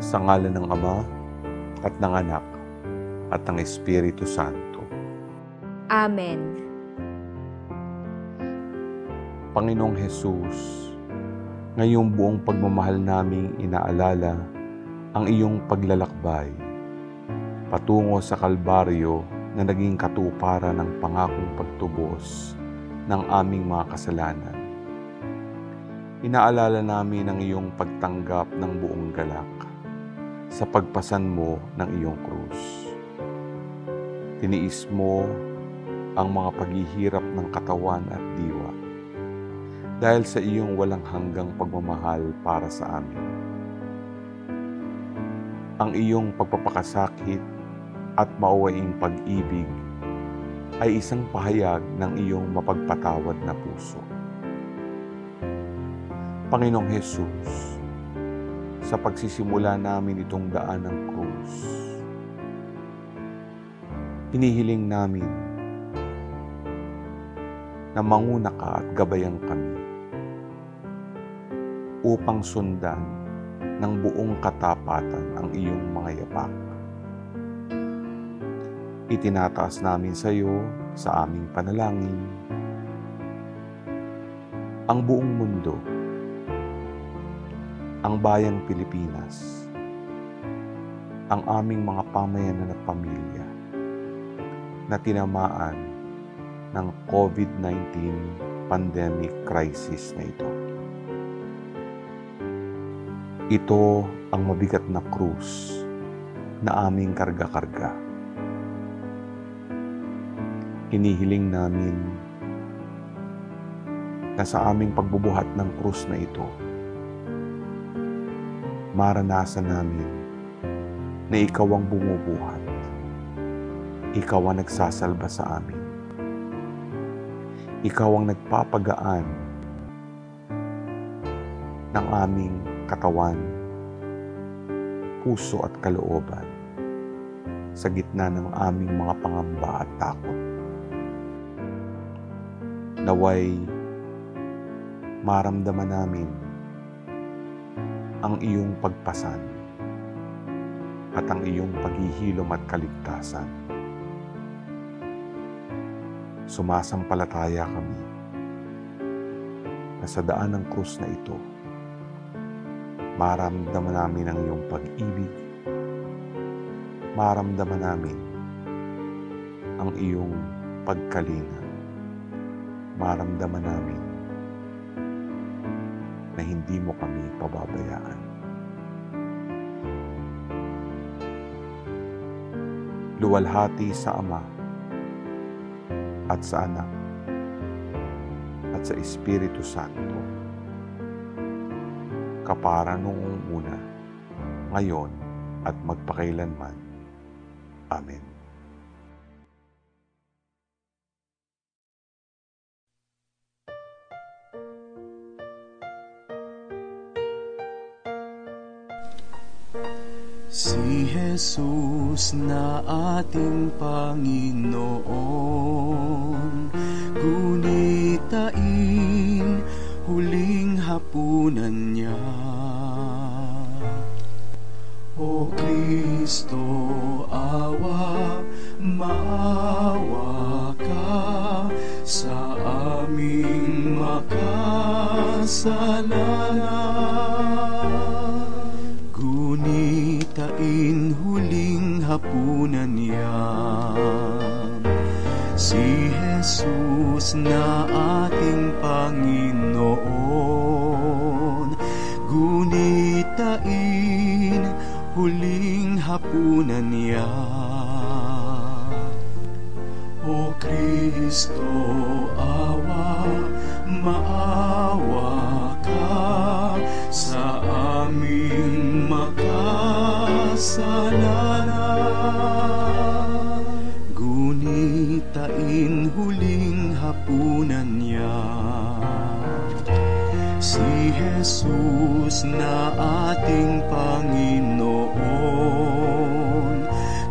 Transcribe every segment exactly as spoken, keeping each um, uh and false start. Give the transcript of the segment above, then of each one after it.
Sa ngalan ng Ama, at ng Anak, at ng Espiritu Santo. Amen. Panginoong Hesus, ngayong buong pagmamahal naming inaalala ang iyong paglalakbay patungo sa Kalbaryo na naging katuparan ng pangakong pagtubos ng aming mga kasalanan. Inaalala namin ang iyong pagtanggap ng buong galak sa pagpasan mo ng iyong krus. Tiniis mo ang mga paghihirap ng katawan at diwa dahil sa iyong walang hanggang pagmamahal para sa amin. Ang iyong pagpapakasakit at mauwaing pag-ibig ay isang pahayag ng iyong mapagpatawad na puso. Panginoong Hesus, sa pagsisimula namin itong daan ng krus, hinihiling namin na manguna ka at gabayan kami upang sundan ng buong katapatan ang iyong mga yapak. Itinataas namin sa iyo sa aming panalangin ang buong mundo, ang bayang Pilipinas, ang aming mga pamayanan at pamilya na tinamaan ng COVID nineteen pandemic crisis na ito. Ito ang mabigat na krus na aming karga-karga. Hinihiling namin na sa aming pagbubuhat ng krus na ito, maranasan namin na ikaw ang bumubuhat. Ikaw ang nagsasalba sa amin. Ikaw ang nagpapagaan ng aming katawan, puso at kalooban sa gitna ng aming mga pangamba at takot. Naway maramdaman namin ang iyong pagpasan at ang iyong paghihilom at kaligtasan. Sumasampalataya kami na sa daan ng krus na ito, maramdaman namin ang iyong pag-ibig, maramdaman namin ang iyong pagkalinga, maramdaman namin na hindi mo kami pababayaan. Luwalhati sa Ama at sa Anak at sa Espiritu Santo, kapara noong una, ngayon at magpakailanman. Amen. Si Jesus na ating Panginoon, gunitain huling hapunan niya. O Kristo, awa, maawa ka sa aming makasalanan. Gunitain huling hapunan niya. Si Jesus na ating Panginoon, gunitain huling hapunan niya. O Kristo, awa, maawa ka sa aming makasalanan. Gunitain huling hapunan niya. Si Jesus na ating Panginoon,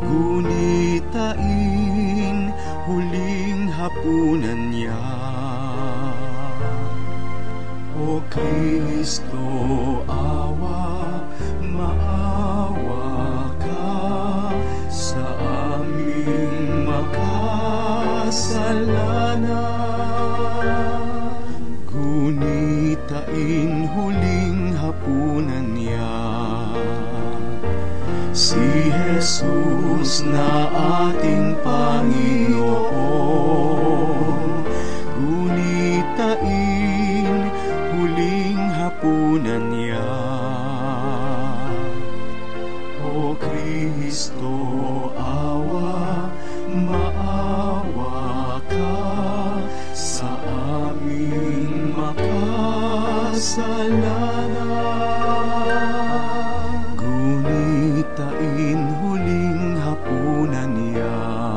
gunitain huling hapunan niya. O Kristo, awa, maawa ka sa aming makasalanan. Gunitain huling hapunan niya, si Jesus na ating Panginoon. Gunitain huling hapunan niya, O Kristo, awa, maawa ka sa aming makasalanan. Gunitain huling hapunan niya.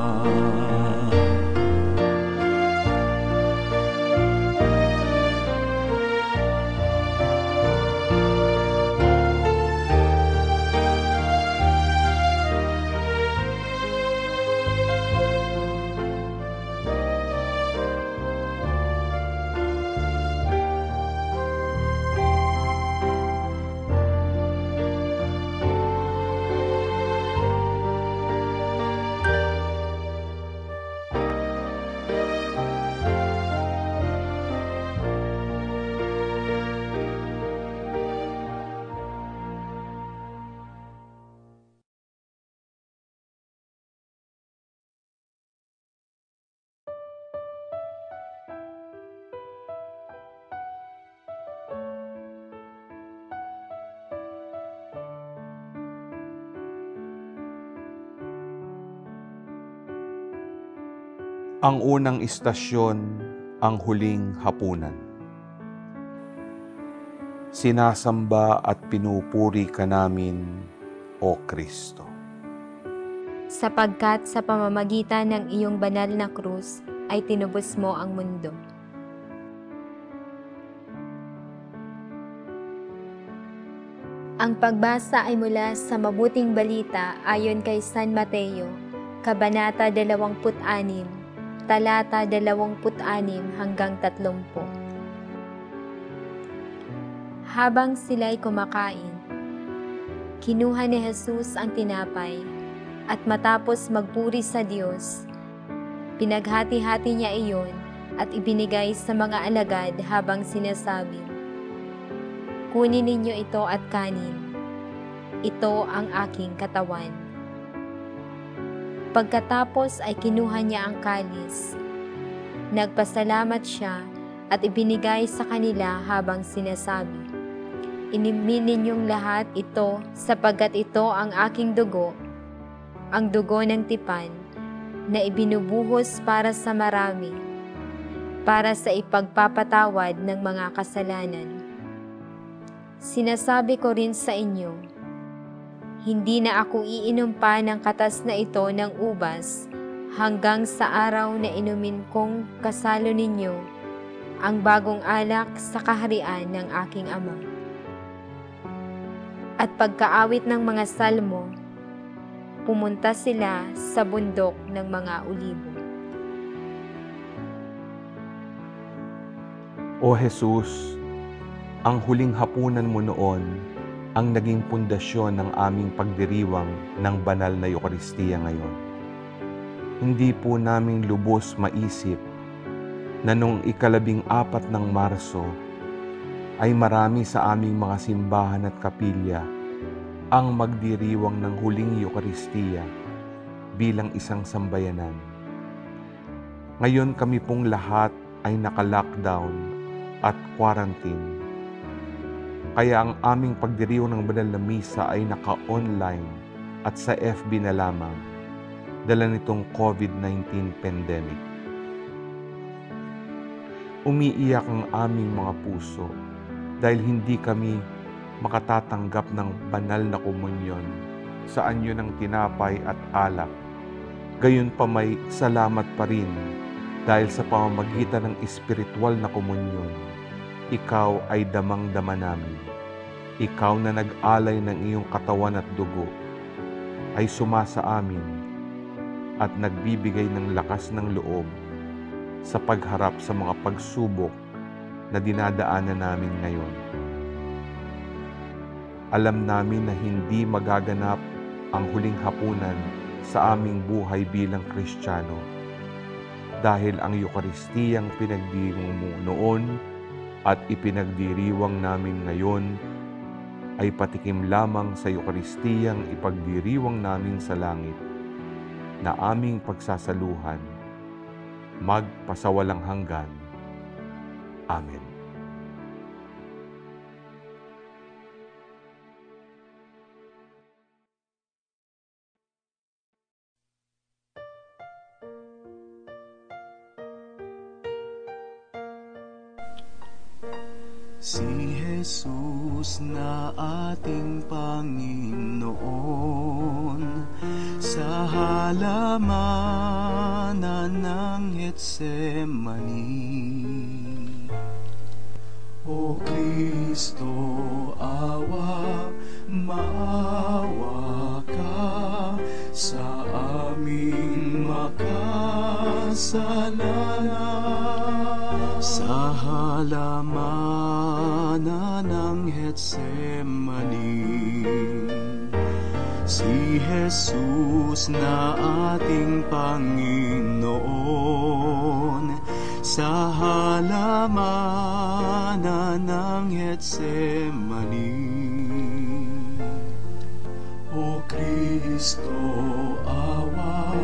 Ang unang istasyon, ang huling hapunan. Sinasamba at pinupuri ka namin, O Kristo. Sapagkat sa pamamagitan ng iyong banal na krus ay tinubos mo ang mundo. Ang pagbasa ay mula sa Mabuting Balita ayon kay San Mateo, Kabanata dalawampu't anim, talata dalawamput anim hanggang tatlumpu. Habang sila'y kumakain, kinuha ni Jesus ang tinapay at matapos magpuri sa Diyos, pinaghati-hati niya iyon at ibinigay sa mga alagad habang sinasabi, "Kunin ninyo ito at kanin. Ito ang aking katawan." Pagkatapos ay kinuha niya ang kalis. Nagpasalamat siya at ibinigay sa kanila habang sinasabi, "Inumin ninyong lahat ito sapagkat ito ang aking dugo, ang dugo ng tipan na ibinubuhos para sa marami, para sa ipagpapatawad ng mga kasalanan. Sinasabi ko rin sa inyo, hindi na ako iinom pa ng katas na ito ng ubas hanggang sa araw na inumin kong kasalo ninyo ang bagong alak sa kaharian ng aking Ama." At pagkaawit ng mga salmo, pumunta sila sa bundok ng mga Olibo. O Jesus, ang huling hapunan mo noon ang naging pundasyon ng aming pagdiriwang ng banal na Eucharistia ngayon. Hindi po namin lubos maisip na noong ikalabing apat ng Marso ay marami sa aming mga simbahan at kapilya ang magdiriwang ng huling Eucharistia bilang isang sambayanan. Ngayon kami pong lahat ay naka-lockdown at quarantine. Kaya ang aming pagdiriwang ng banal na misa ay naka-online at sa F B na lamang, dala nitong COVID nineteen pandemic. Umiiyak ang aming mga puso dahil hindi kami makatatanggap ng banal na komunyon sa anyo ng tinapay at alak. Gayon pa may salamat pa rin dahil sa pamamagitan ng espiritual na komunyon, ikaw ay damang-dama namin. Ikaw na nag-alay ng iyong katawan at dugo ay sumasa amin at nagbibigay ng lakas ng loob sa pagharap sa mga pagsubok na dinadaanan namin ngayon. Alam namin na hindi magaganap ang huling hapunan sa aming buhay bilang Kristiyano dahil ang Eukaristiyang pinagdiriwang mo noon at ipinagdiriwang namin ngayon ay patikim lamang sa Eukaristiyang ipagdiriwang namin sa langit na aming pagsasaluhan magpasawalang hanggan. Amen. Si Jesus na ating Panginoon, sa halamanan ng Getsemani. O Kristo, awa, maawa ka sa aming makasalanan. Sa halamanan ng Getsemani, si Jesus na ating Panginoon, sa halamanan ng Getsemani. O Kristo, awa,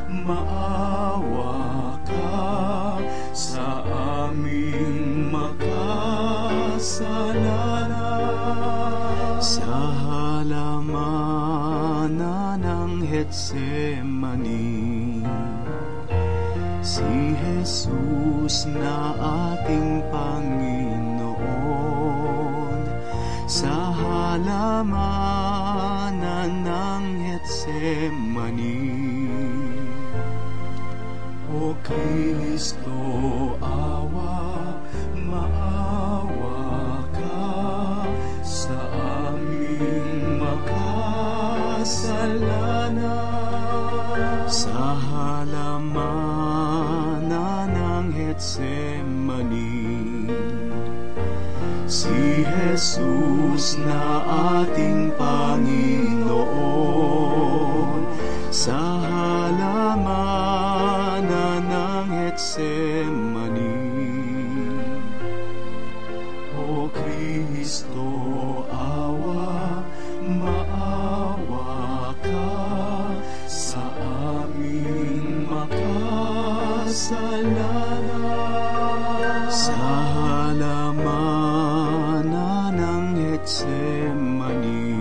maawa ka sa aming makasalanan. Sa halamanan ng Getsemani, si Jesus na ating Panginoon, sa halamanan ng Getsemani. O Kristo, awa, maawa ka sa aming makasalanan. Sa halamanan ng Getsemani, si Jesus na ating Panginoon, sa halamanan ng Getsemani. O Kristo, awa, maawa ka sa aming makasalanan. Sa halamanan ng Getsemani.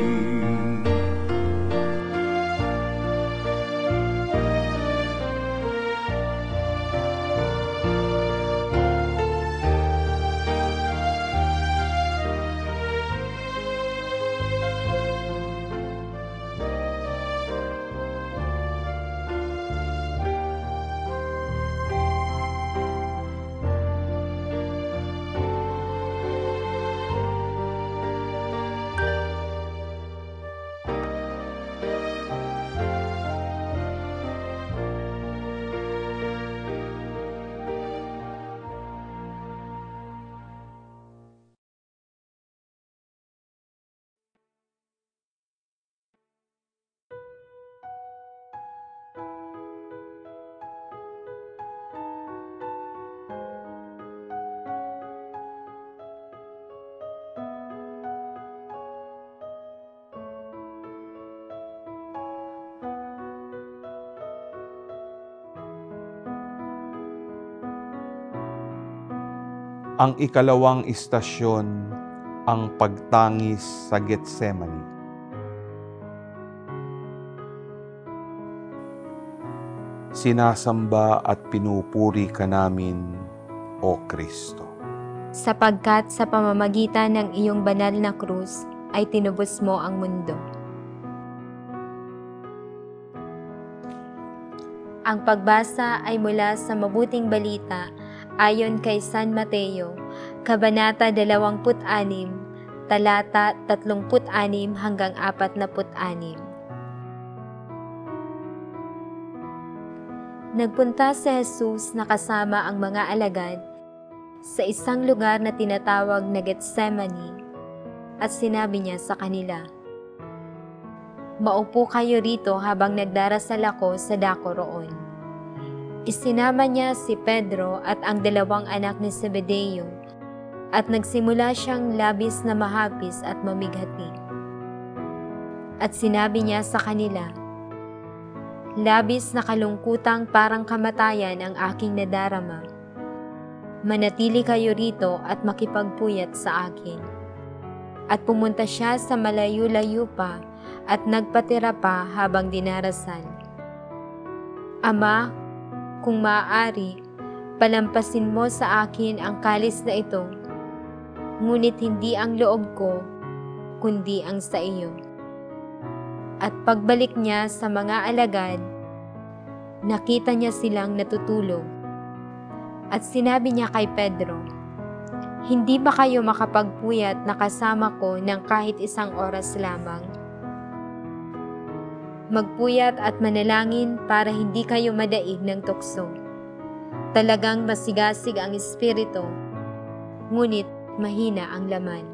Ang ikalawang istasyon, ang pagtangis sa Getsemani. Sinasamba at pinupuri ka namin, O Kristo. Sapagkat sa pamamagitan ng iyong banal na krus ay tinubos mo ang mundo. Ang pagbasa ay mula sa Mabuting Balita ayon kay San Mateo, Kabanata dalawampu't anim, talata tatlongput anim hanggang apatnaput anim. Nagpunta si Jesus na kasama ang mga alagad sa isang lugar na tinatawag na Getsemani at sinabi niya sa kanila, "Maupo kayo rito habang nagdarasal ako sa dako roon." Isinama niya si Pedro at ang dalawang anak ni Zebedeo at nagsimula siyang labis na mahapis at mamighati. At sinabi niya sa kanila, "Labis na kalungkutang parang kamatayan ang aking nadarama. Manatili kayo rito at makipagpuyat sa akin." At pumunta siya sa malayo-layo pa at nagpatira pa habang dinarasal. "Ama, kung maaari, palampasin mo sa akin ang kalis na ito, ngunit hindi ang loob ko, kundi ang sa iyo." At pagbalik niya sa mga alagad, nakita niya silang natutulog. At sinabi niya kay Pedro, "Hindi ba kayo makapagpuyat na kasama ko ng kahit isang oras lamang? Magpuyat at manalangin para hindi kayo madaig ng tukso. Talagang masigasig ang espiritu, ngunit mahina ang laman."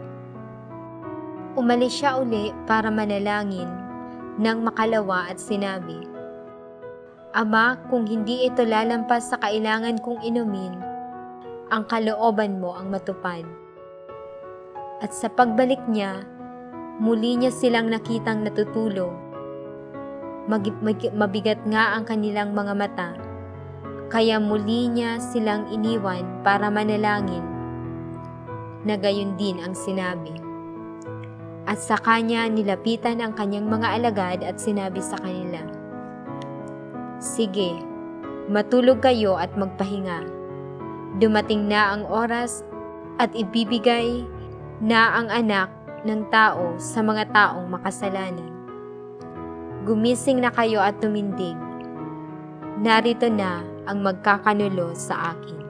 Umalis siya uli para manalangin nang makalawa at sinabi, "Ama, kung hindi ito lalampas sa kailangan kong inumin, ang kalooban mo ang matupad." At sa pagbalik niya, muli niya silang nakitang natutulog. Mag- mag- mabigat nga ang kanilang mga mata, kaya muli niya silang iniwan para manalangin, na gayon din ang sinabi. At sa kanya nilapitan ang kanyang mga alagad at sinabi sa kanila, "Sige, matulog kayo at magpahinga. Dumating na ang oras at ibibigay na ang anak ng tao sa mga taong makasalanan. Gumising na kayo at tumindig. Narito na ang magkakanulo sa akin."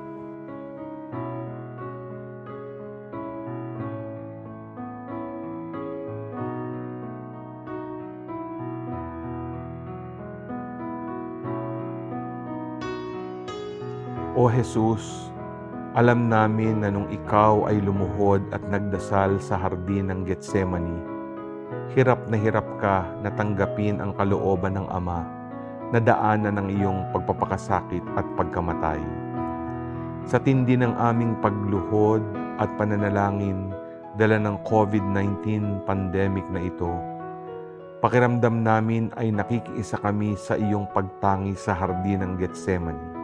O Jesus, alam namin na nung ikaw ay lumuhod at nagdasal sa hardin ng Getsemani, hirap na hirap ka na tanggapin ang kalooban ng Ama na daanan ng iyong pagpapakasakit at pagkamatay. Sa tindi ng aming pagluhod at pananalangin dala ng COVID nineteen pandemic na ito, pakiramdam namin ay nakikiisa kami sa iyong pagtangi sa hardin ng Getsemani.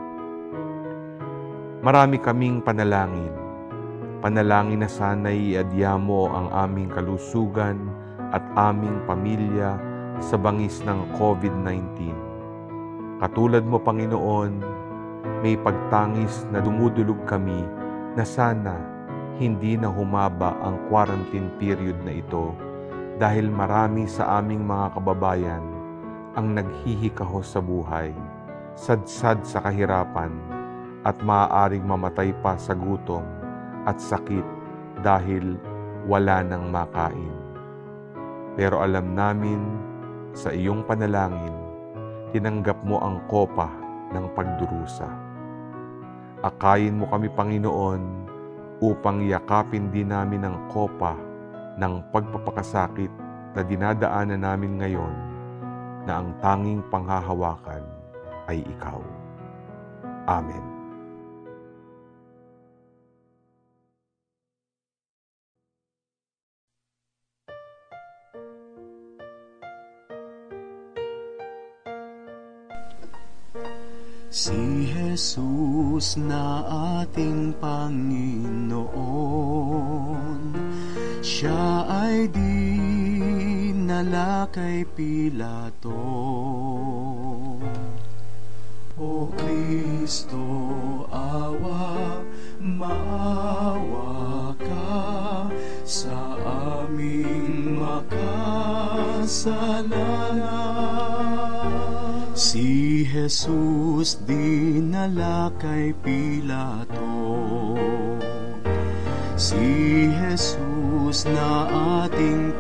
Marami kaming panalangin. Panalangin na sana'y iadya mo ang aming kalusugan at aming pamilya sa bangis ng COVID nineteen. Katulad mo, Panginoon, may pagtangis na dumudulog kami na sana hindi na humaba ang quarantine period na ito dahil marami sa aming mga kababayan ang naghihikahos sa buhay, sadsad sa kahirapan, at maaaring mamatay pa sa gutom at sakit dahil wala nang makain. Pero alam namin, sa iyong panalangin, tinanggap mo ang kopa ng pagdurusa. Akayin mo kami, Panginoon, upang yakapin din namin ang kopa ng pagpapakasakit na dinadaanan namin ngayon, na ang tanging panghahawakan ay ikaw. Amen. Si Jesus na ating Panginoon, Siya ay dinala kay Pilato. O Kristo, awa, maawa ka sa aming makasalanan. Si Jesus dinala kay Pilato, si Jesus na ating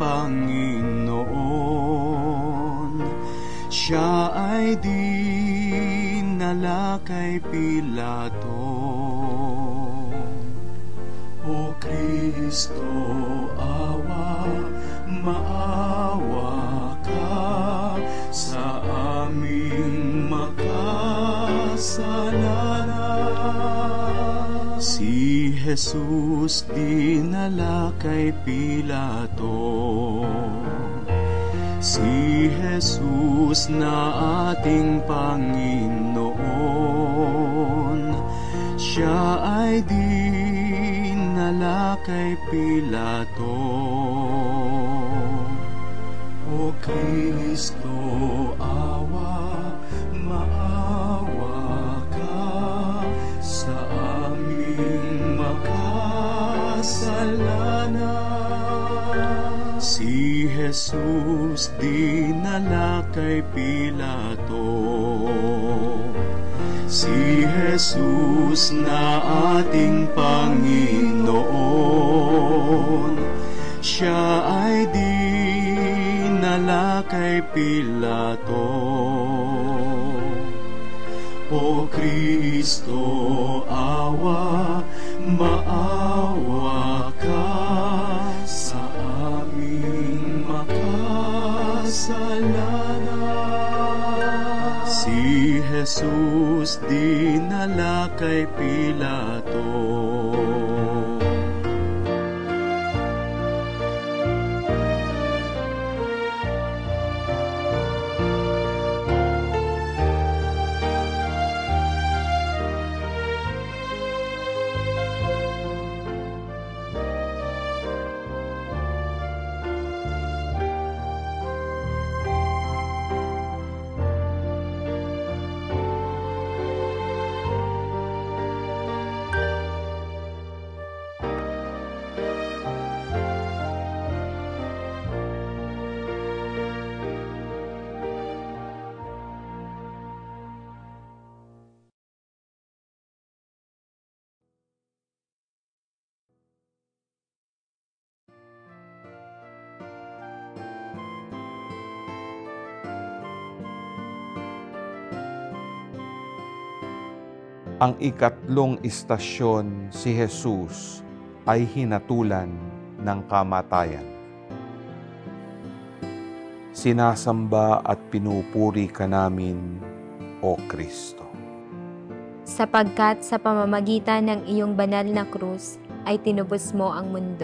Panginoon, Siya ay dinala kay Pilato. Si Jesus dinala kay Pilato, si Jesus na ating Panginoon, siya ay dinala kay Pilato. O Kristo, awa, maawa ka sa aming makasalanan. Si Jesus dinala kay Pilato, si Jesus na ating Panginoon, siya ay dinala kay Pilato. O Kristo, awa, maawa ka sa aming makasalanan. Si Jesus dinala kay Pilato. Ang ikatlong istasyon, si Jesus ay hinatulan ng kamatayan. Sinasamba at pinupuri ka namin, O Kristo. Sapagkat sa pamamagitan ng iyong banal na krus ay tinubos mo ang mundo.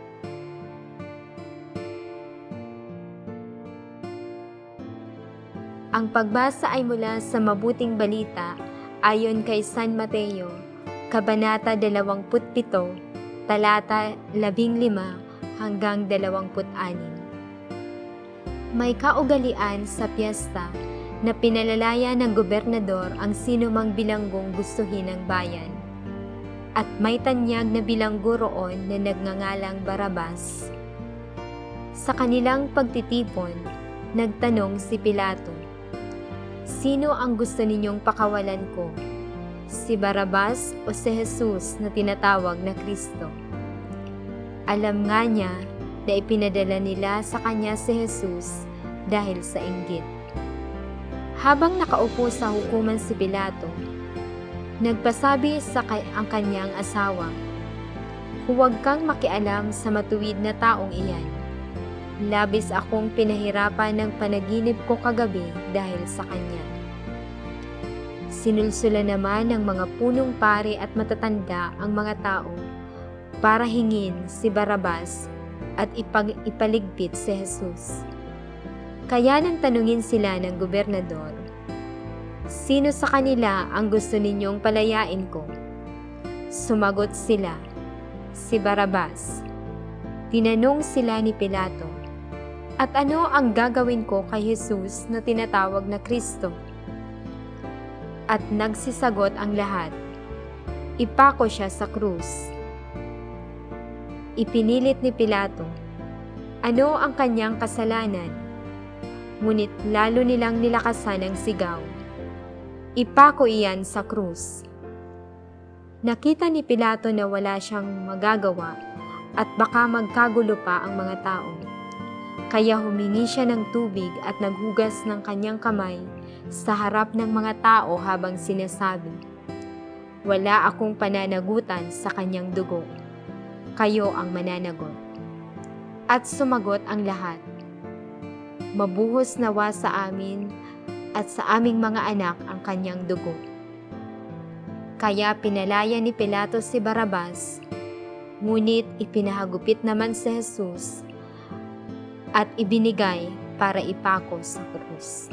Ang pagbasa ay mula sa Mabuting Balita ayon kay San Mateo, Kabanata dalawamput pito, talata labing lima hanggang dalawamput anim. May kaugalian sa piyesta na pinalalaya ng gobernador ang sinumang bilanggong gustuhin ng bayan. At may tanyag na bilanggo roon na nagngangalang Barabas. Sa kanilang pagtitipon, nagtanong si Pilato, "Sino ang gusto ninyong pakawalan ko? Si Barabas o si Jesus na tinatawag na Kristo?" Alam nga niya na ipinadala nila sa kanya si Jesus dahil sa inggit. Habang nakaupo sa hukuman si Pilato, nagpasabi sa kay ang kanyang asawa, "Huwag kang makialam sa matuwid na taong iyan. Labis akong pinahirapan ng panaginip ko kagabi dahil sa kanya." Sinulsula naman ng mga punong pari at matatanda ang mga tao para hingin si Barabas at ipag ipaligpit si Jesus. Kaya nang tanungin sila ng gobernador, "Sino sa kanila ang gusto ninyong palayain ko?" Sumagot sila, "Si Barabas." Tinanong sila ni Pilato, "At ano ang gagawin ko kay Jesus na tinatawag na Kristo?" At nagsisagot ang lahat, "Ipako siya sa krus." Ipinilit ni Pilato, ano ang kanyang kasalanan? Ngunit lalo nilang nilakasan ang sigaw, "Ipako iyan sa krus." Nakita ni Pilato na wala siyang magagawa at baka magkagulo pa ang mga tao. Kaya humingi siya ng tubig at naghugas ng kanyang kamay sa harap ng mga tao habang sinasabi, "Wala akong pananagutan sa kanyang dugo. Kayo ang mananagot." At sumagot ang lahat, "Mabuhos nawa sa amin at sa aming mga anak ang kanyang dugo." Kaya pinalaya ni Pilato si Barrabas, ngunit ipinahagupit naman si Jesus at ibinigay para ipako sa krus.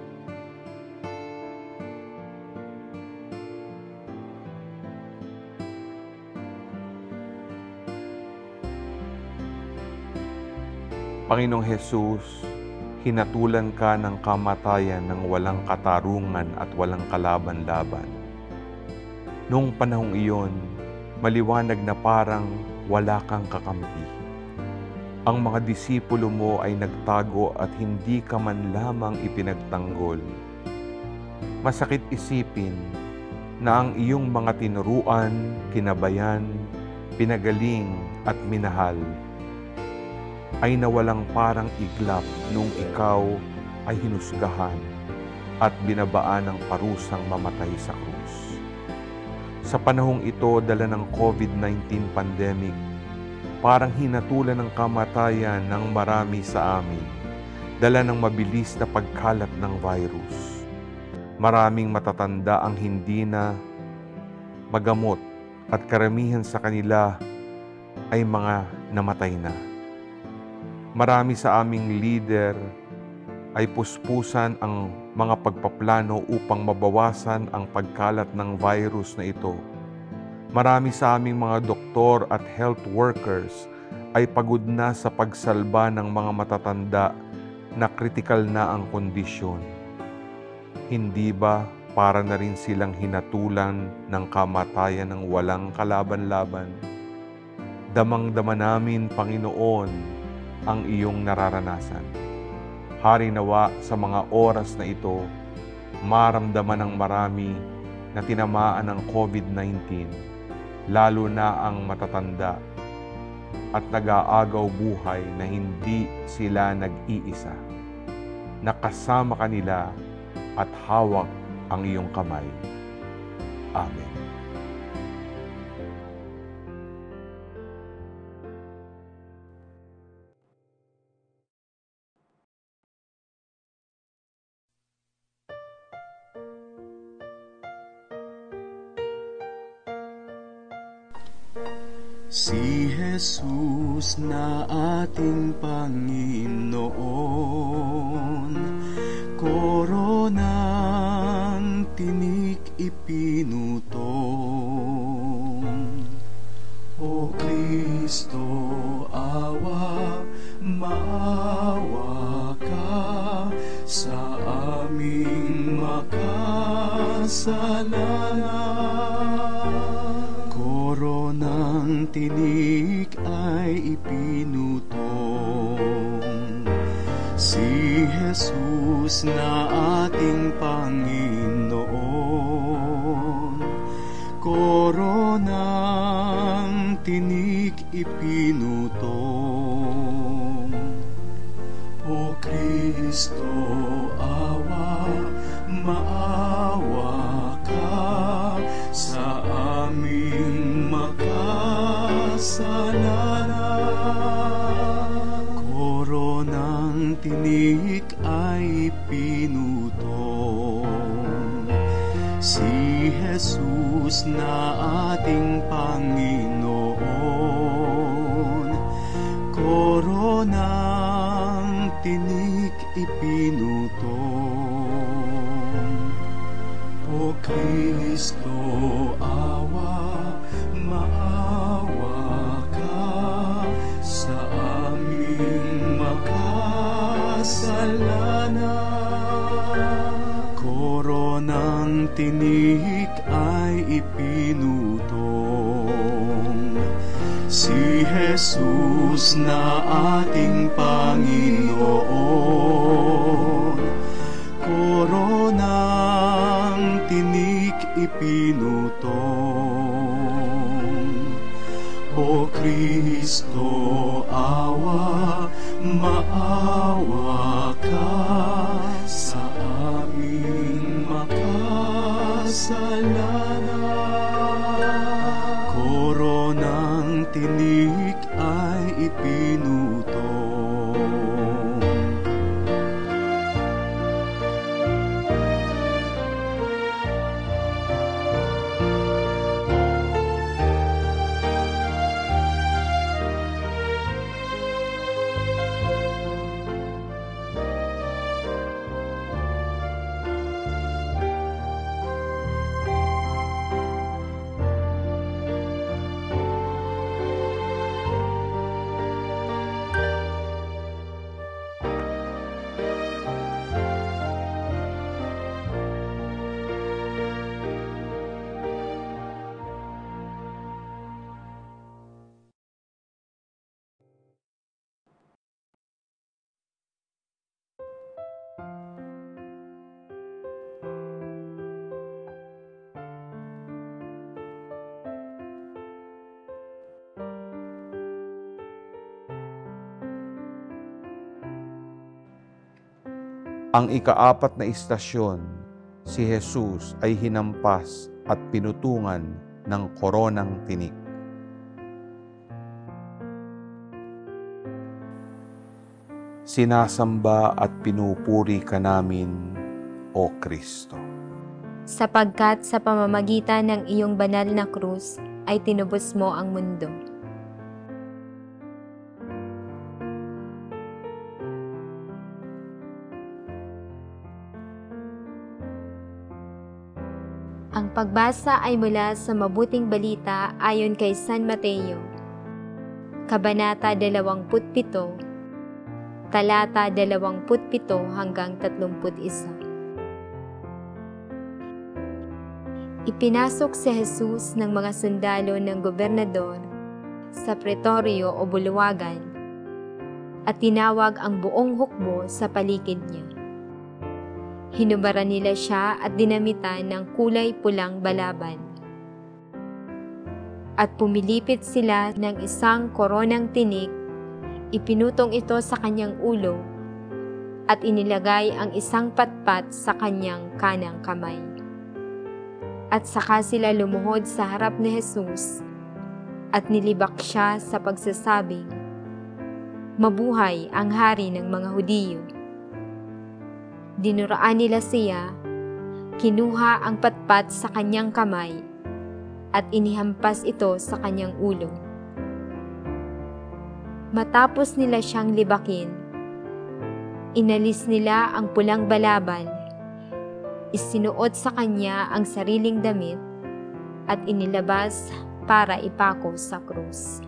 Panginoong Jesus, hinatulan ka ng kamatayan ng walang katarungan at walang kalaban-laban. Noong panahong iyon, maliwanag na parang wala kang kakampi. Ang mga disipulo mo ay nagtago at hindi ka man lamang ipinagtanggol. Masakit isipin na ang iyong mga tinuruan, kinabayan, pinagaling at minahal ay nawalang parang iglap nung ikaw ay hinusgahan at binabaan ng parusang mamatay sa krus. Sa panahong ito, dala ng COVID nineteen pandemic, parang hinatulan ng kamatayan ng marami sa amin, dala ng mabilis na pagkalat ng virus. Maraming matatanda ang hindi na magamot at karamihan sa kanila ay mga namatay na. Marami sa aming leader ay puspusan ang mga pagpaplano upang mabawasan ang pagkalat ng virus na ito. Marami sa aming mga doktor at health workers ay pagod na sa pagsalba ng mga matatanda na kritikal na ang kondisyon. Hindi ba para na rin silang hinatulan ng kamatayan ng walang kalaban-laban? Damang-dama namin, Panginoon, ang iyong nararanasan. Hari nawa sa mga oras na ito, maramdaman ng marami na tinamaan ng COVID nineteen, lalo na ang matatanda at nag-aagaw buhay na hindi sila nag-iisa. Nakasama kanila at hawak ang iyong kamay. Amen. Si Jesus na ating Panginoon, koronang tinik ipinutong. O Kristo, awa, maawa ka sa aming makasalanan. Koronang tinik ay ipinutong. Si Jesus na ating Panginoon, koronang tinik ipinutong. O Kristo, awa, maawa ka sa aming makasalanan. Koronang tinik ay pinutong. Si Jesus na ating Panginoon, koronang tinik ipinutong. O Kristo, awa, maawa ka sa aming makasalanan. Koronang tinik ay ipinutong. Si Jesus na ating Panginoon, koronang tinik ipinutong. O Kristo, awa, maawa ka sa aming makasalanan. Koronang tinik ay ipinutong. Ang ikaapat na istasyon, si Jesus ay hinampas at pinutungan ng koronang tinik. Sinasamba at pinupuri ka namin, O Kristo. Sapagkat sa pamamagitan ng iyong banal na krus ay tinubos mo ang mundo. Ang pagbasa ay mula sa Mabuting Balita ayon kay San Mateo, Kabanata dalawamput pito, talata dalawamput pito hanggang tatlumput isa. Ipinasok si Jesus ng mga sundalo ng gobernador sa pretoryo o bulwagan at tinawag ang buong hukbo sa paligid niya. Hinubaran nila siya at dinamitan ng kulay pulang balaban. At pumilipit sila ng isang koronang tinik, ipinutong ito sa kanyang ulo at inilagay ang isang patpat sa kanyang kanang kamay. At saka sila lumuhod sa harap ni Jesus at nilibak siya sa pagsasabing, "Mabuhay ang hari ng mga Hudiyo." Dinuraan nila siya, kinuha ang patpat sa kanyang kamay at inihampas ito sa kanyang ulo. Matapos nila siyang libakin, inalis nila ang pulang balaban, isinuot sa kanya ang sariling damit at inilabas para ipako sa krus.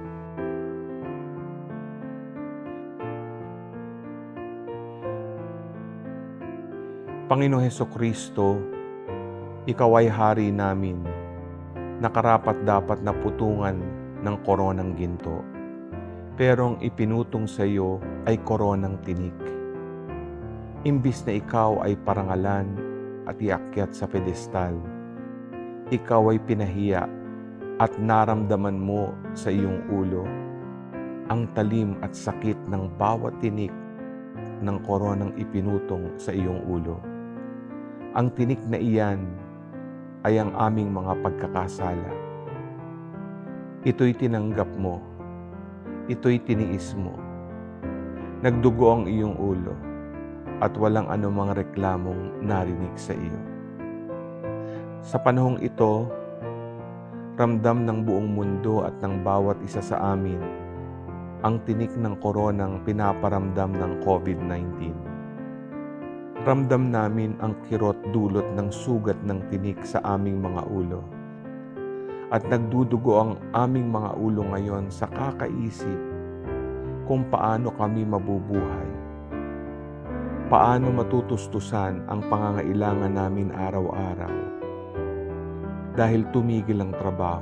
Panginoong Hesukristo, Ikaw ay hari namin, na karapat-dapat na putungan ng koronang ginto. Pero ang ipinutong sa iyo ay koronang tinik. Imbis na ikaw ay parangalan at iakyat sa pedestal, ikaw ay pinahiya at naramdaman mo sa iyong ulo ang talim at sakit ng bawat tinik ng koronang ipinutong sa iyong ulo. Ang tinik na iyan ay ang aming mga pagkakasala. Ito'y tinanggap mo. Ito'y tiniis mo. Nagdugo ang iyong ulo at walang anumang reklamong narinig sa iyo. Sa panahong ito, ramdam ng buong mundo at ng bawat isa sa amin ang tinik ng koronang pinaparamdam ng COVID nineteen. Ramdam namin ang kirot dulot ng sugat ng tinik sa aming mga ulo. At nagdudugo ang aming mga ulo ngayon sa kakaisip kung paano kami mabubuhay. Paano matutustusan ang pangangailangan namin araw-araw dahil tumigil ang trabaho.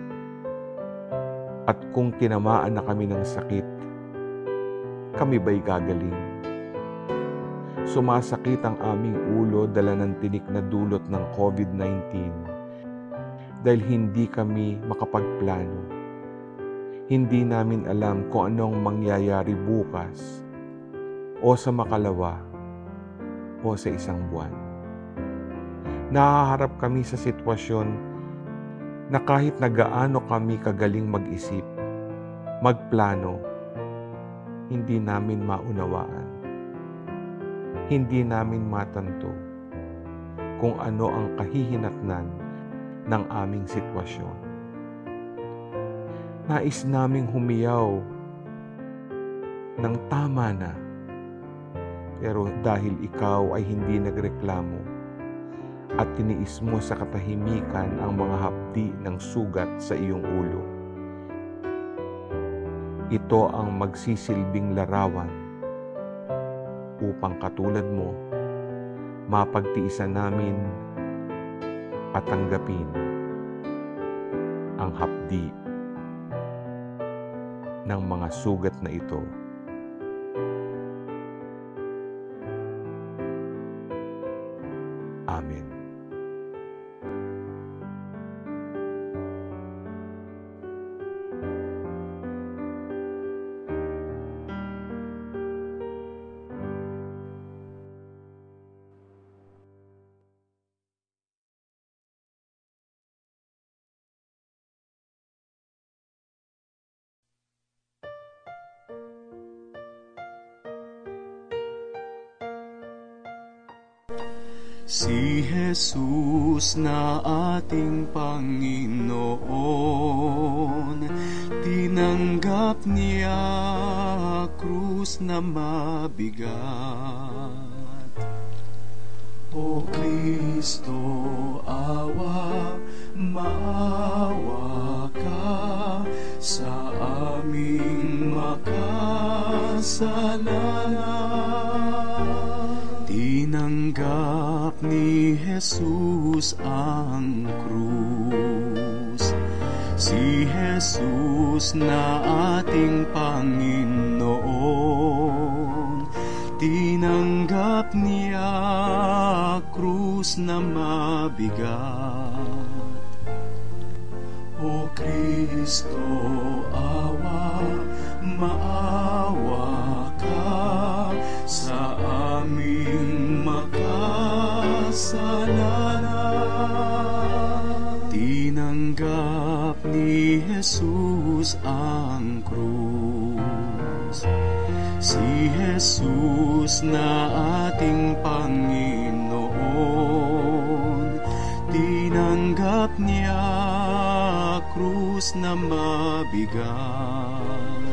At kung tinamaan na kami ng sakit, kami ba'y gagaling? Sumasakit ang aming ulo dala ng tinik na dulot ng COVID nineteen dahil hindi kami makapagplano. Hindi namin alam kung anong mangyayari bukas o sa makalawa o sa isang buwan. Nahaharap kami sa sitwasyon na kahit na gaano kami kagaling mag-isip, magplano, hindi namin maunawaan. Hindi namin matanto kung ano ang kahihinatnan ng aming sitwasyon. Nais naming humiyaw ng tama na, pero dahil ikaw ay hindi nagreklamo at tiniis mo sa katahimikan ang mga hapdi ng sugat sa iyong ulo, ito ang magsisilbing larawan upang katulad mo, mapagtiisan namin at tanggapin ang hapdi ng mga sugat na ito. Amen. Si Jesus na ating Panginoon, tinanggap niya krus na mabigat. O Kristo, awa, maawa ka sa aming makasalanan. Tinanggap ni Jesus ang krus. Si Jesus na ating Panginoon, tinanggap niya krus na mabigat. O Kristo, awa, maawa ka sa aming makasalanan. Tinanggap ni Jesus ang krus. Si Jesus na ating Panginoon, tinanggap niya krus na mabigat.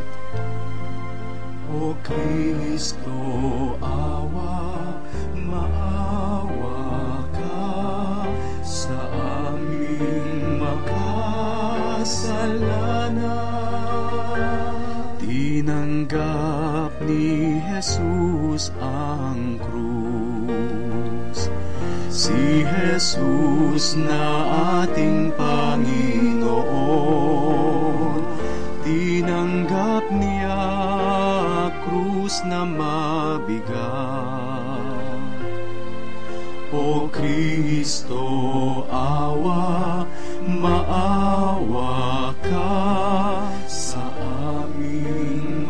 O Kristo, awa, maawa ka sa aming makasalanan. Tinanggap ni Jesus ang krus. Si Jesus na ating Panginoon, tinanggap niya krus na mabigat. O Kristo, awa, maawa ka sa aming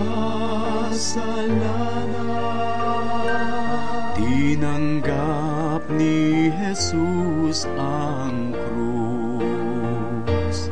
makasalanan. Tinanggap ni Jesus ang krus.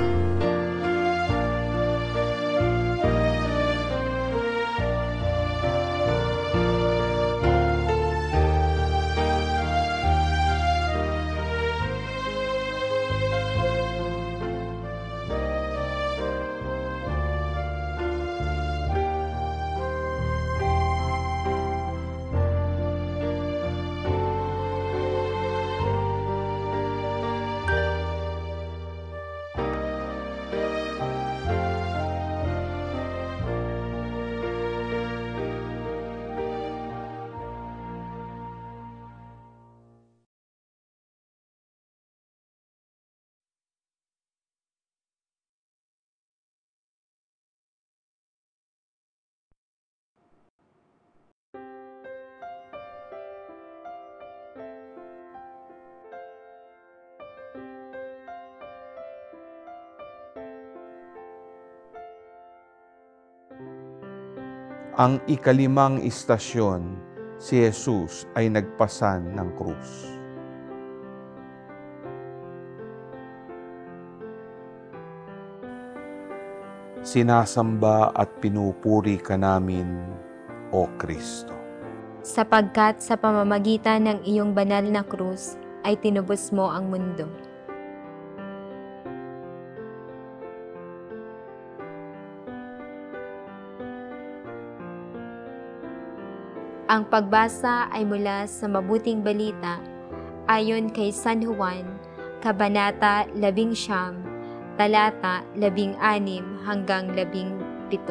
Ang ikalimang istasyon, si Jesus ay nagpasan ng krus. Sinasamba at pinupuri ka namin, O Kristo. Sapagkat sa pamamagitan ng iyong banal na krus ay tinubos mo ang mundo. Ang pagbasa ay mula sa Mabuting Balita ayon kay San Juan, Kabanata labing siyam, talata labing anim hanggang labing pito.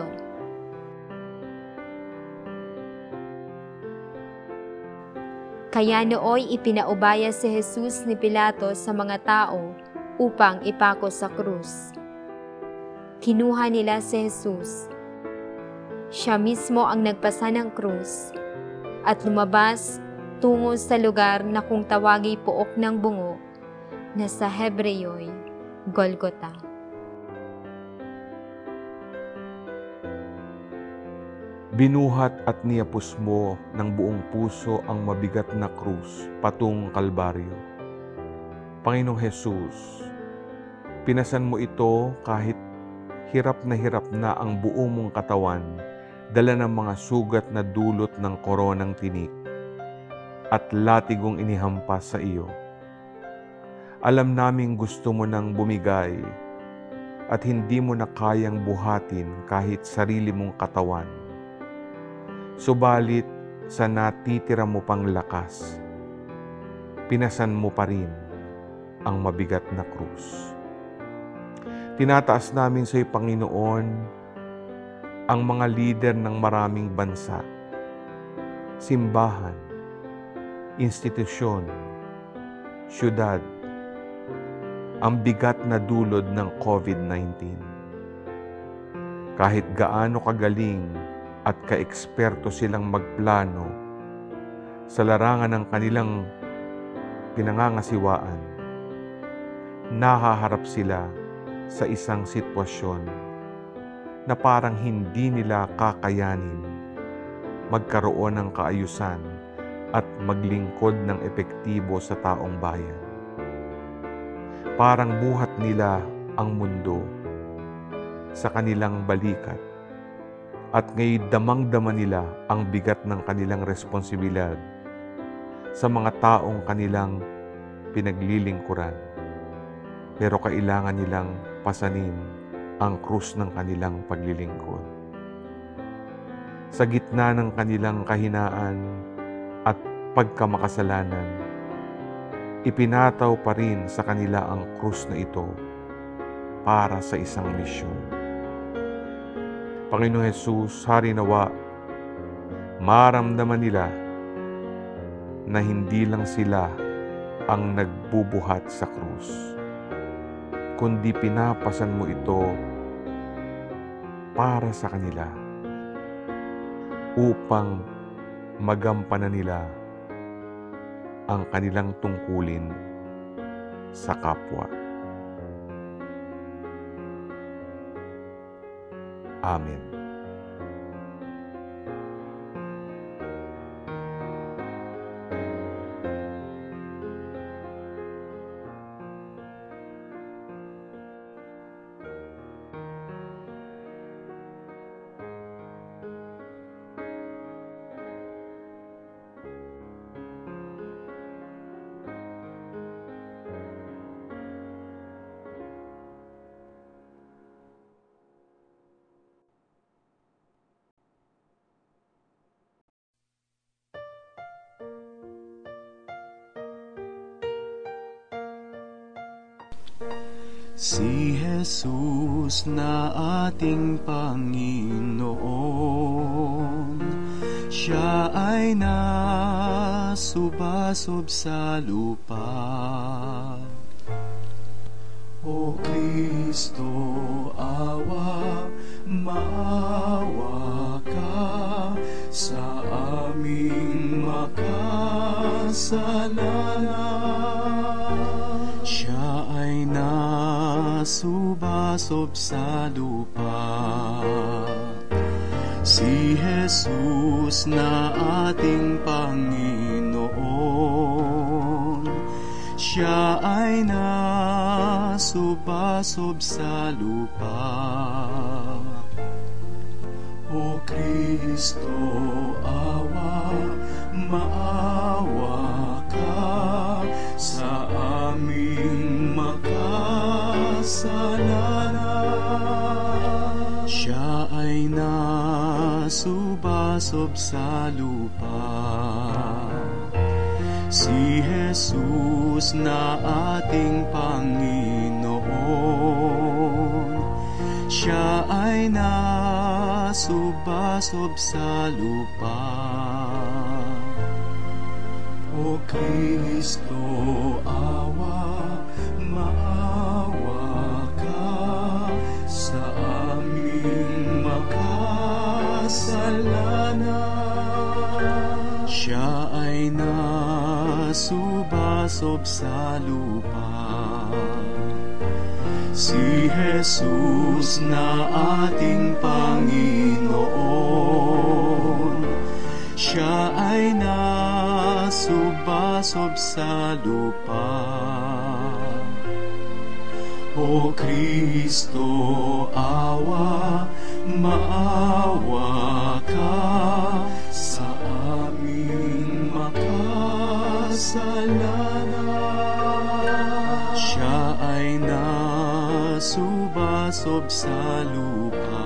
Kaya nooy ipinaubaya si Jesus ni Pilato sa mga tao upang ipako sa krus. Kinuha nila si Jesus. Siya mismo ang nagpasa ng krus at lumabas tungo sa lugar na kung tawagi Pook ng Bungo na sa Hebreyo'y Golgota. Binuhat at niyapos mo ng buong puso ang mabigat na krus patungong Kalbaryo. Panginoong Jesus, pinasan mo ito kahit hirap na hirap na ang buong mong katawan, dala ng mga sugat na dulot ng koronang tinik. at latigong inihampas sa iyo. Alam naming gusto mo nang bumigay at hindi mo na kayang buhatin kahit sarili mong katawan. Subalit sa natitira mo pang lakas, pinasan mo pa rin ang mabigat na krus. Tinataas namin sa iyo, Panginoon, ang mga lider ng maraming bansa, simbahan, institusyon, syudad, ang bigat na dulod ng COVID nineteen. Kahit gaano kagaling at kaeksperto silang magplano sa larangan ng kanilang pinangangasiwaan, nahaharap sila sa isang sitwasyon na parang hindi nila kakayanin magkaroon ng kaayusan at maglingkod ng epektibo sa taong bayan. Parang buhat nila ang mundo sa kanilang balikat at ngayon damang-dama nila ang bigat ng kanilang responsibilidad sa mga taong kanilang pinaglilingkuran. Pero kailangan nilang pasanin ang krus ng kanilang paglilingkod. Sa gitna ng kanilang kahinaan at pagkamakasalanan, ipinataw pa rin sa kanila ang krus na ito para sa isang misyon. Panginoong Hesus, hari nawa, maramdaman nila na hindi lang sila ang nagbubuhat sa krus, kundi pinapasan mo ito para sa kanila upang magampanan nila ang kanilang tungkulin sa kapwa. Amen. Si Jesus na ating Panginoon, Siya ay nasubasob sa lupa. O Kristo, awa, maawa ka sa aming makasalanan. Siya ay nasubasob sa lupa. Si Jesus na ating Panginoon, Siya ay nasubasob sa lupa. O Kristo, awa, maawa ka sa aming makasalanan. Siya ay nasubasob sa lupa. Si Jesus na ating Panginoon, Siya ay nasubasob sa lupa. O Kristo, awa, maawa ka sa aming makasalanan. Siya ay nasubasob sa lupa. Si Jesus na ating Panginoon, Siya ay nasubasob sa lupa. O Kristo, awa, maawa ka sa aming makasalanan. sa lupa.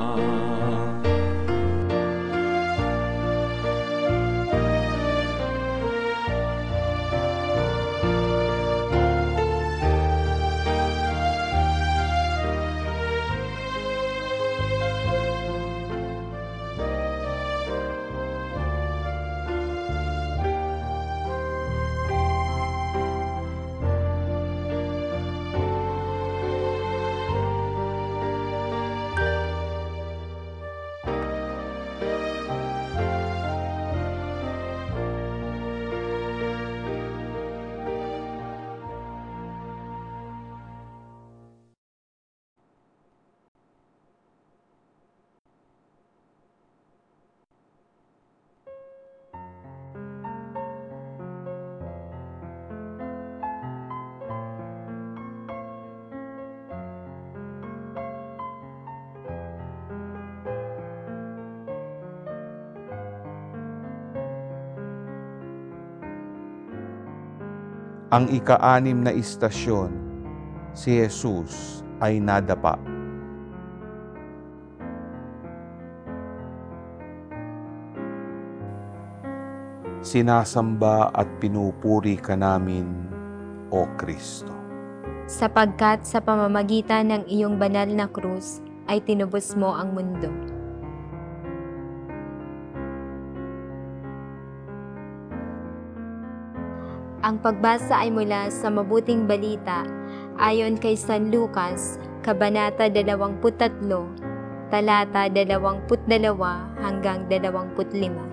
Ang ika-anim na istasyon, si Jesus ay nadapa. Sinasamba at pinupuri ka namin, O Kristo. Sapagkat sa pamamagitan ng iyong banal na krus ay tinubos mo ang mundo. Ang pagbasa ay mula sa Mabuting Balita ayon kay San Lucas, Kabanata dalawampu't tatlo, talata dalawampu't dalawa hanggang dalawampu't lima.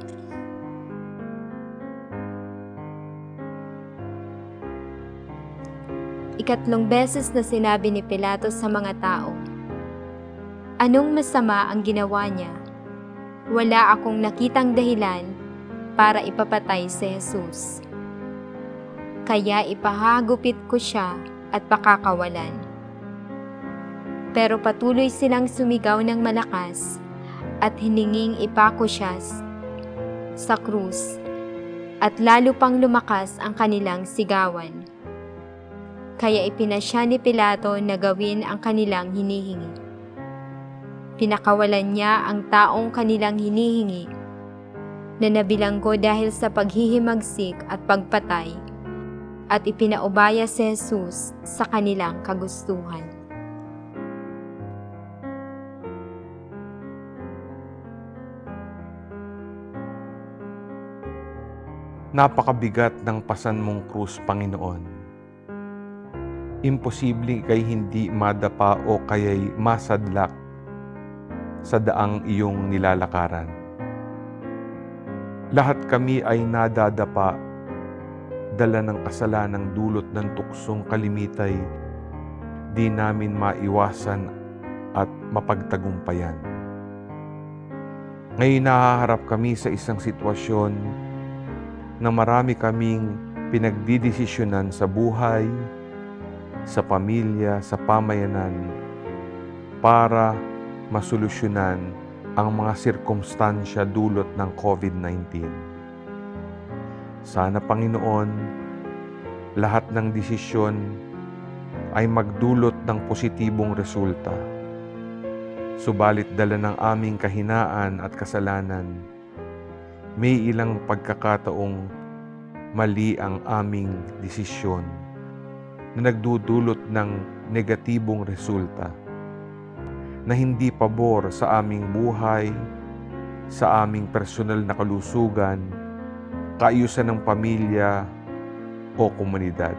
Ikatlong beses na sinabi ni Pilato sa mga tao, "Anong masama ang ginawa niya? Wala akong nakitang dahilan para ipapatay si Jesus. Kaya ipahagupit ko siya at pakakawalan." Pero patuloy silang sumigaw ng malakas at hininging ipako siya sa krus, at lalo pang lumakas ang kanilang sigawan. Kaya ipinasya ni Pilato na gawin ang kanilang hinihingi. Pinakawalan niya ang taong kanilang hinihingi na nabilanggo dahil sa paghihimagsik at pagpatay, at ipinaubaya si Jesus sa kanilang kagustuhan. Napakabigat ng pasan mong krus, Panginoon. Imposible kay hindi madapa o kaya'y masadlak sa daang iyong nilalakaran. Lahat kami ay nadadapa, dala ng kasalanang dulot ng tuksong kalimitay, di namin maiwasan at mapagtagumpayan. Ngayon nahaharap kami sa isang sitwasyon na marami kaming pinagdidesisyonan sa buhay, sa pamilya, sa pamayanan, para masolusyonan ang mga sirkumstansya dulot ng COVID nineteen. Sana, Panginoon, lahat ng desisyon ay magdulot ng positibong resulta. Subalit dala ng aming kahinaan at kasalanan, may ilang pagkakataong mali ang aming desisyon na nagdudulot ng negatibong resulta na hindi pabor sa aming buhay, sa aming personal na kalusugan, kaayusan ng pamilya o komunidad.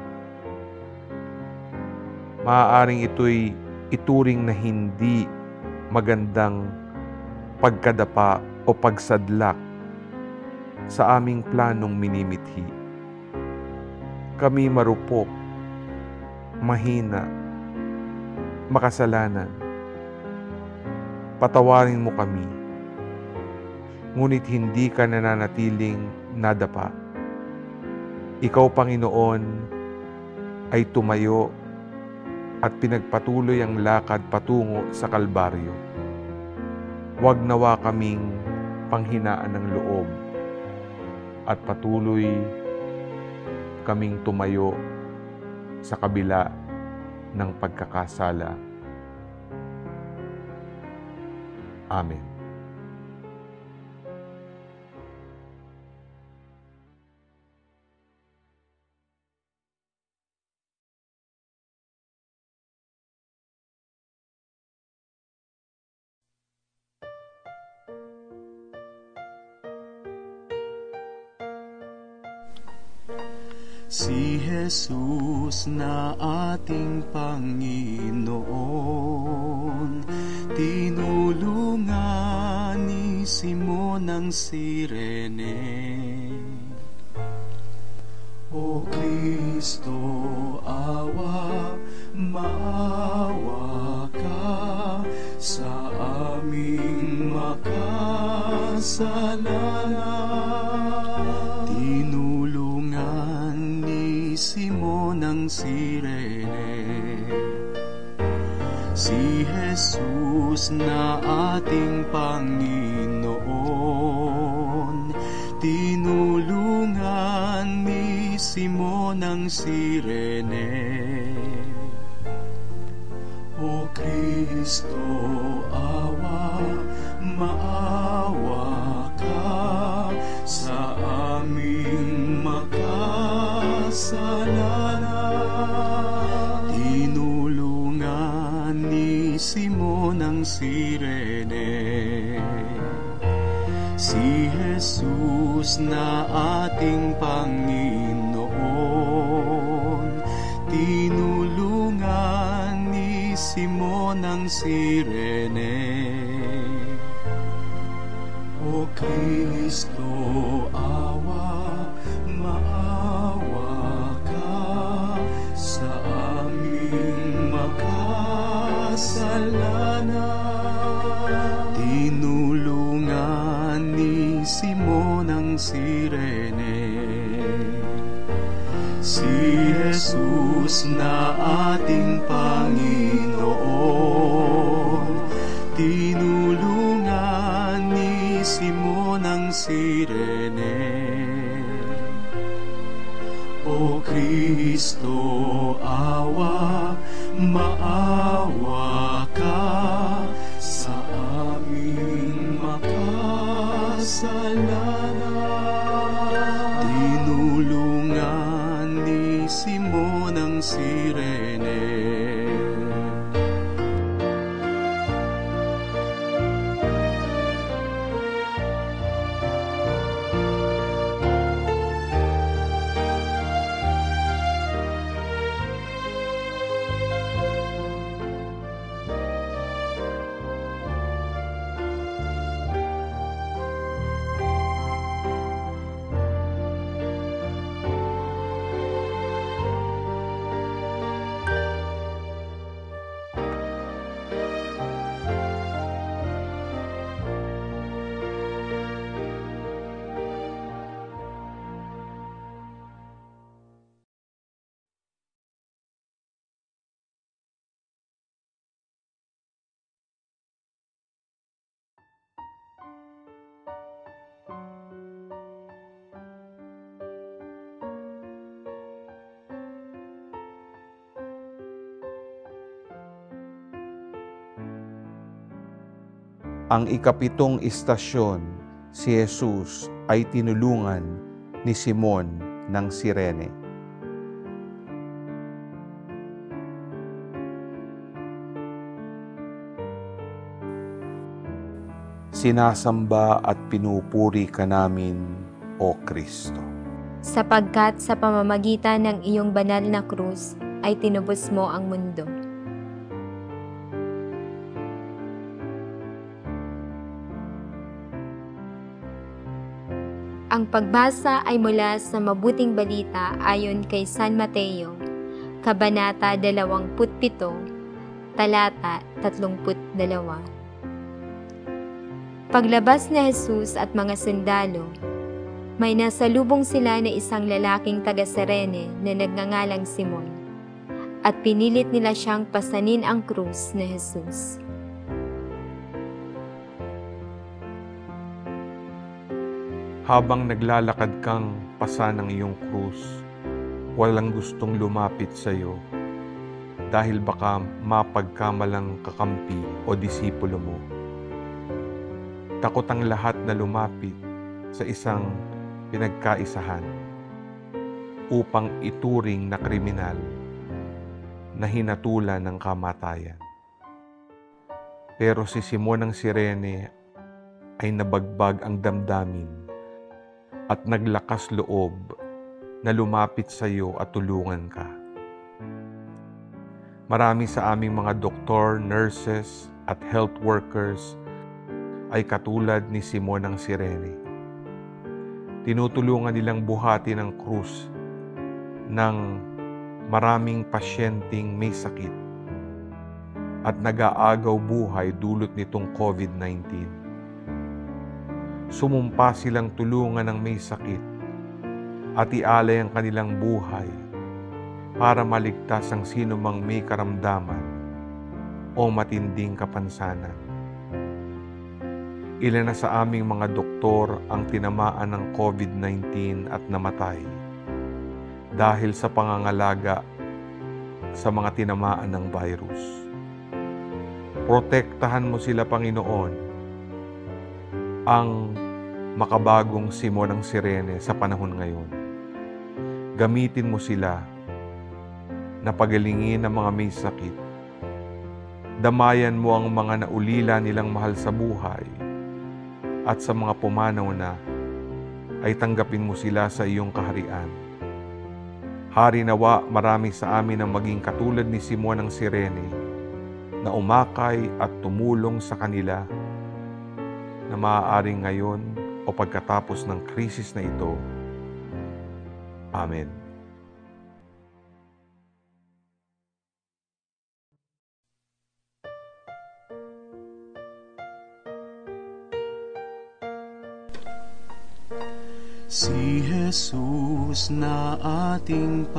Maaaring ito'y ituring na hindi magandang pagkadapa o pagsadlak sa aming planong minimithi. Kami marupok, mahina, makasalanan. Patawarin mo kami. Ngunit hindi ka nananatiling nadapa. Ikaw, Panginoon, ay tumayo at pinagpatuloy ang lakad patungo sa Kalbaryo. Huwag nawa kaming panghinaan ng loob at patuloy kaming tumayo sa kabila ng pagkakasala. Amen. Si Jesus na ating Panginoon, tinulungan ni Simon ang Sirene. O Kristo, awa, maawa ka sa aming makasalanan. Tinulungan ni Simon ang Sirene. Si Jesus na ating Panginoon, tinulungan ni Simon ang Sirene. O Kristo, awa, maawa ka sa aming makasalanan. Tinulungan ni Simon ang Sirene. Si Jesus na ating Panginoon, tinulungan ni Simon ang Sirene. O Kristo, awa, maawa ka sa aming makasalanan. Tinulungan ni Simon ang Sirene. Si Jesus na ating Panginoon, tinulungan ni Simon ang Sirene. O Kristo, awa, maawa ka sa aming makasalanan. Tinulungan ni Simon ang Sirene. Ang ikapitong istasyon, si Jesus ay tinulungan ni Simon ng Sirene. Sinasamba at pinupuri ka namin, O Kristo. Sapagkat sa pamamagitan ng iyong banal na krus ay tinubos mo ang mundo. Ang pagbasa ay mula sa Mabuting Balita ayon kay San Mateo, Kabanata dalawampu't pito, talata tatlumpu't dalawa. Paglabas ni Jesus at mga sundalo, may nasalubong sila na isang lalaking taga-Sirene na nagngangalang Simon, at pinilit nila siyang pasanin ang krus ni Jesus. Habang naglalakad kang pasa ng iyong krus, walang gustong lumapit sa iyo dahil baka mapagkamalang kakampi o disipulo mo. takot ang lahat na lumapit sa isang pinagkaisahan upang ituring na kriminal na hinatulan ng kamatayan. Pero si Simon ng Cirene ay nabagbag ang damdamin at naglakas loob na lumapit sa iyo at tulungan ka. Marami sa aming mga doktor, nurses at health workers ay katulad ni Simon ng Cirene. Tinutulungan nilang buhati ng krus ng maraming pasyenteng may sakit at nag-aagaw buhay dulot nitong COVID nineteen. Sumumpa silang tulungan ng may sakit at ialay ang kanilang buhay para maligtas ang sino mang may karamdaman o matinding kapansanan. Ilan na sa aming mga doktor ang tinamaan ng COVID nineteen at namatay dahil sa pangangalaga sa mga tinamaan ng virus. Protektahan mo sila, Panginoon, ang makabagong Simon ng Cirene sa panahon ngayon. Gamitin mo sila na pagalingin ang mga may sakit. Damayan mo ang mga naulila nilang mahal sa buhay at sa mga pumanaw na ay tanggapin mo sila sa iyong kaharian. Hari nawa marami sa amin ang maging katulad ni Simon ng Cirene na umakay at tumulong sa kanila na maaaring ngayon o pagkatapos ng krisis na ito. Amen. Si Jesus na ating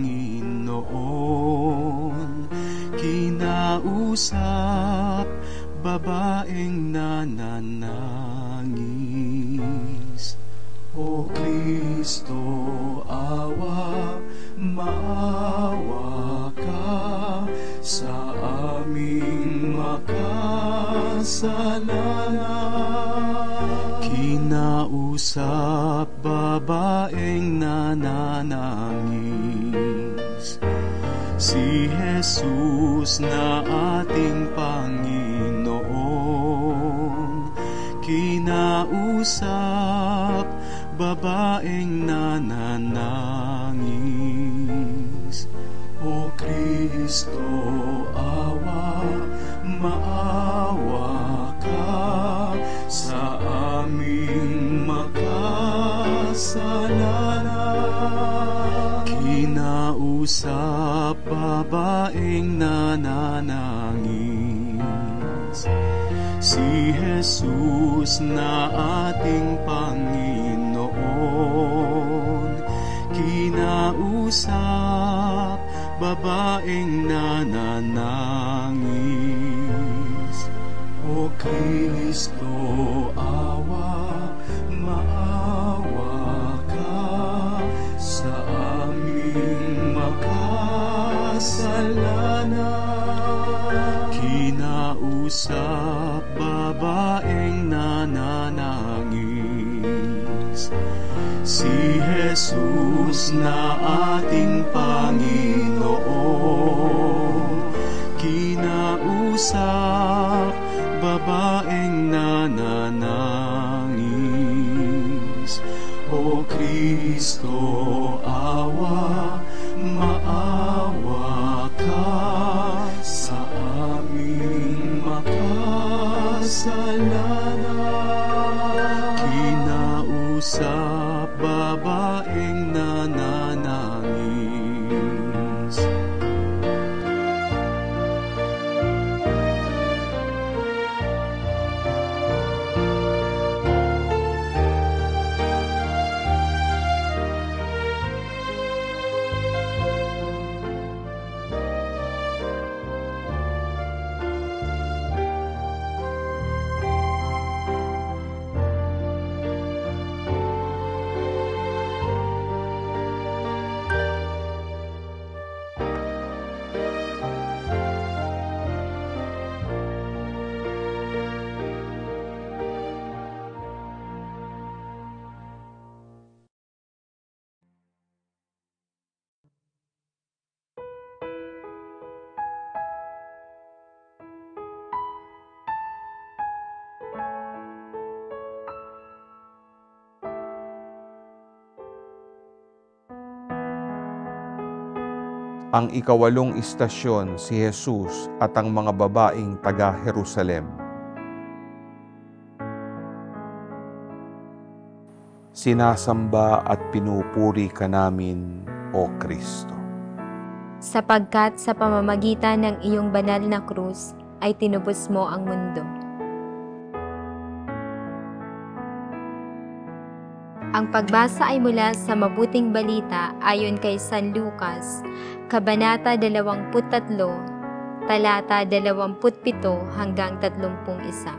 Panginoon, kinausap babaeng nananangis. O Kristo, awa, maawa ka sa aming makasalanan. Kinausap babaeng nananangis, si Jesus na ating Panginoon. Kinausap babaeng nananangis. O Kristo, awa, maawa ka sa aming makasalanan. Kinausap babaeng nananangis, si Jesus na ating Panginoon. Kinausap babaeng nananangis. O Kristo, awa, maawa ka sa aming makasalanan. Kinausap babaeng nananangis, si Jesus na ating Panginoon. Kinausap babaeng nananangis. O Kristo, awa, maawa ka sa aming makasalanan. Kinausap babaeng nananangis. ang ikawalong istasyon si Jesus at ang mga babaeng taga Jerusalem. Sinasamba at pinupuri ka namin, O Kristo. Sapagkat sa pamamagitan ng iyong banal na krus ay tinubos mo ang mundo. Ang pagbasa ay mula sa Mabuting Balita ayon kay San Lucas, Kabanata dalawampu't tatlo, talata dalawampu't pito hanggang tatlumpung isa.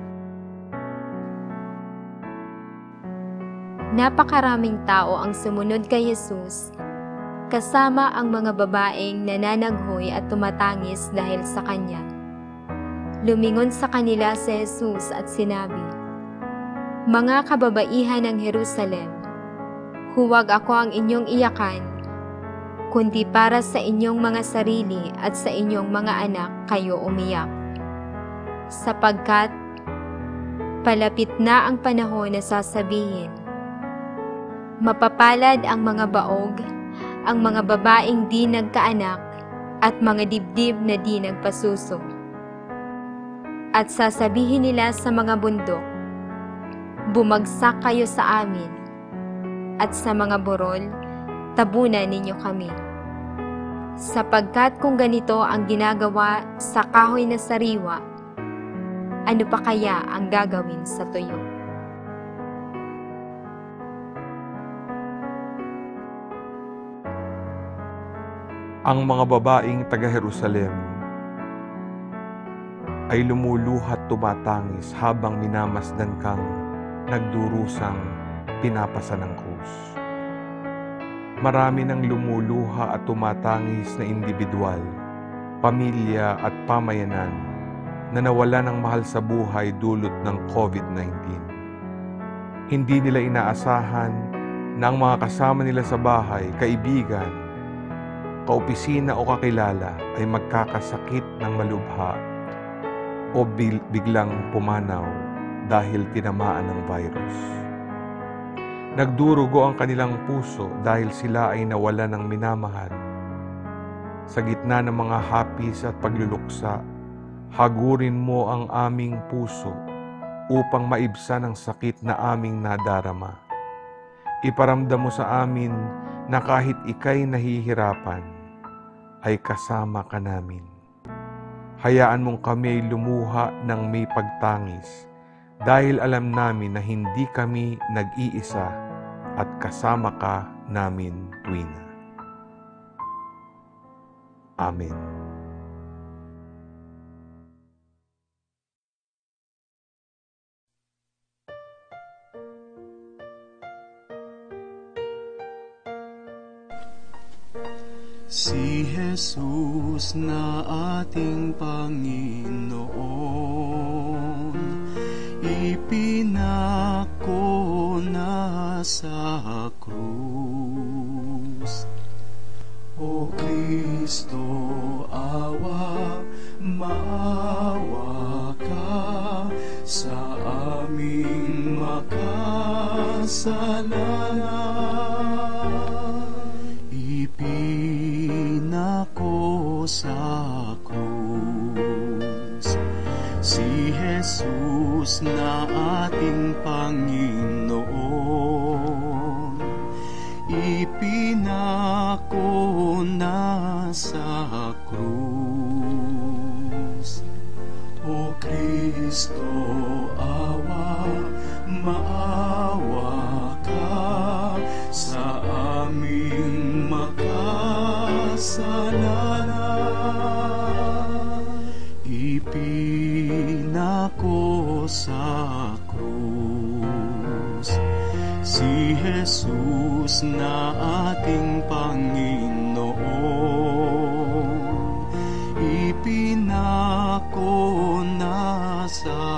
Napakaraming tao ang sumunod kay Jesus, kasama ang mga babaeng nananaghoy at tumatangis dahil sa Kanya. Lumingon sa kanila si Jesus at sinabi, "Mga kababaihan ng Jerusalem, huwag ako ang inyong iyakan, kundi para sa inyong mga sarili at sa inyong mga anak kayo umiyak. Sapagkat palapit na ang panahon na sasabihin, mapapalad ang mga baog, ang mga babaeng di nagkaanak, at mga dibdib na di nagpasuso. At sasabihin nila sa mga bundok, bumagsak kayo sa amin, at sa mga burol, tabunan ninyo kami. Sapagkat kung ganito ang ginagawa sa kahoy na sariwa, ano pa kaya ang gagawin sa tuyo?" Ang mga babaeng taga Jerusalem ay lumuluhat tumatangis habang minamasdan kang nagdurusang pinapasa ng krus. Marami nang lumuluha at tumatangis na individual, pamilya at pamayanan na nawala ng mahal sa buhay dulot ng COVID nineteen. Hindi nila inaasahan na ang mga kasama nila sa bahay, kaibigan, kaopisina o kakilala ay magkakasakit ng malubha o biglang pumanaw dahil tinamaan ng virus. Nagdurugo ang kanilang puso dahil sila ay nawala ng minamahal. Sa gitna ng mga hapis at pagluluksa, hagurin mo ang aming puso upang maibsan ang sakit na aming nadarama. Iparamdam mo sa amin na kahit ika'y nahihirapan, ay kasama ka namin. Hayaan mong kami lumuha ng may pagtangis dahil alam namin na hindi kami nag-iisa at kasama ka namin tuwina. Amen. Si Jesus na ating Panginoon, ipinako na sa krus. O Kristo, awa, maawa ka sa aming makasalanan. Ipinako sa krus si Jesus na ating Panginoon, ipinako na sa krus. O Kristo, awa, maawa ka sa aming makasalanan. Ipinako sa krus si Jesus na ating Panginoon, ipinako na sa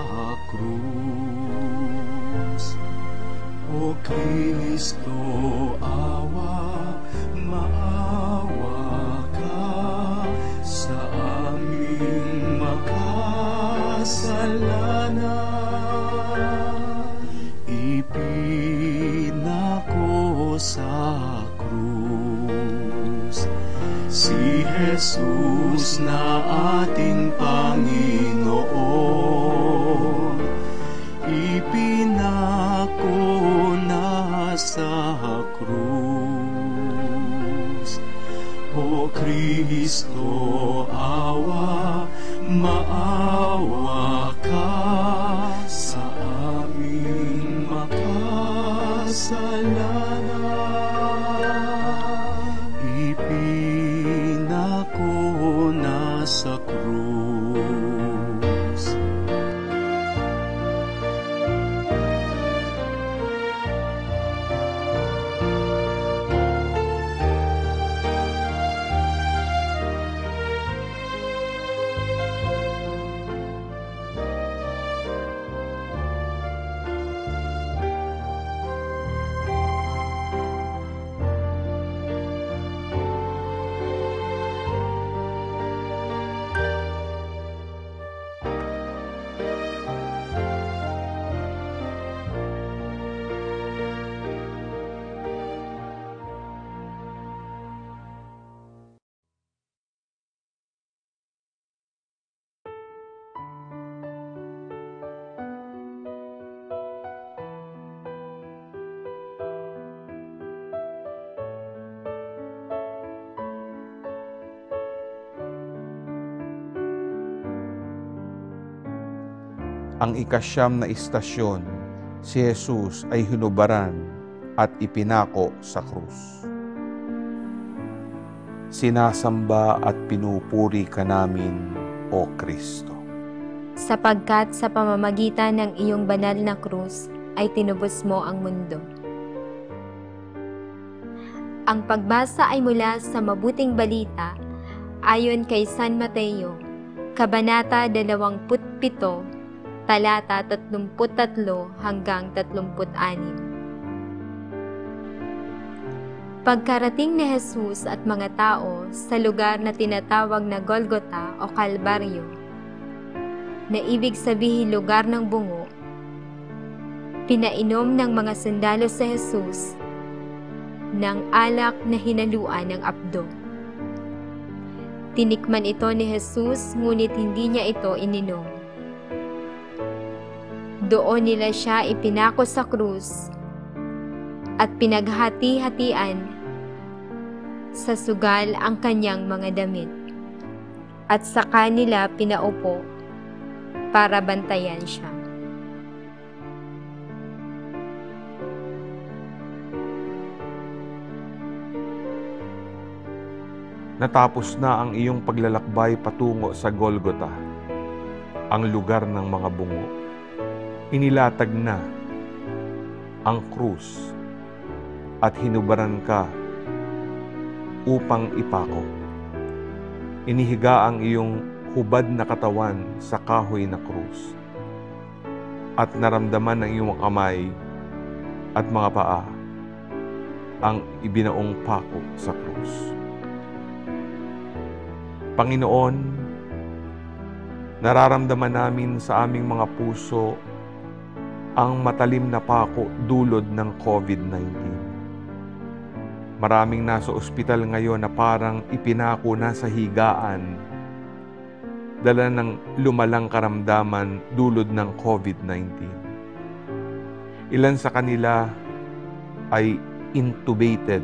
krus. O Kristo, awa, maawa ka sa aming makasalanan. Ipinako sa krus si Jesus na ating Panginoon, ipinako na sa krus. O Kristo, awa, maawa ka sa aming makasalanan. Ipinako na sa krus. Ang ikasyam na istasyon, si Jesus ay hinubaran at ipinako sa krus. Sinasamba at pinupuri ka namin, O Kristo. Sapagkat sa pamamagitan ng iyong banal na krus ay tinubos mo ang mundo. Ang pagbasa ay mula sa Mabuting Balita ayon kay San Mateo, Kabanata dalawampu't pito, talata tatlumput tatlo hanggang tatlumput anim. Pagkarating ni Jesus at mga tao sa lugar na tinatawag na Golgota o Kalbaryo, na ibig sabihin lugar ng bungo, pinainom ng mga sundalo sa Jesus ng alak na hinaluan ng apdo. Tinikman ito ni Jesus ngunit hindi niya ito ininom. Doon nila siya ipinako sa krus at pinaghati-hatian sa sugal ang kanyang mga damit at sa kanila pinaupo para bantayan siya. Natapos na ang iyong paglalakbay patungo sa Golgota, ang lugar ng mga bungo. Inilatag na ang krus at hinubaran ka upang ipako. Inihiga ang iyong hubad na katawan sa kahoy na krus at naramdaman ng iyong kamay at mga paa ang ibinaong pako sa krus. Panginoon, nararamdaman namin sa aming mga puso ang matalim na pako dulot ng COVID nineteen. Maraming nasa ospital ngayon na parang ipinako na sa higaan, dala ng lumalang karamdaman dulot ng COVID nineteen. Ilan sa kanila ay intubated.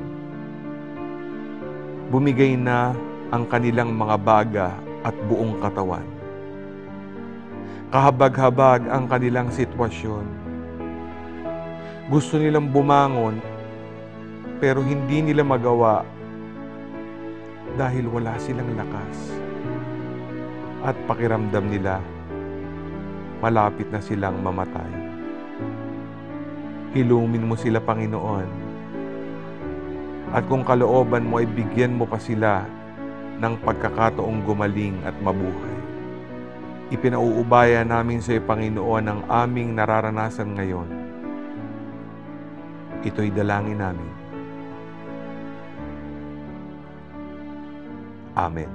Bumigay na ang kanilang mga baga at buong katawan. Kahabag-habag ang kanilang sitwasyon. Gusto nilang bumangon, pero hindi nila magawa dahil wala silang lakas. At pakiramdam nila, malapit na silang mamatay. Hilumin mo sila, Panginoon. At kung kalooban mo ay bigyan mo pa sila ng pagkakataong gumaling at mabuhay. Ipinauubaya namin sa iyo, Panginoon, ang aming nararanasan ngayon. Ito'y dalangin namin. Amen.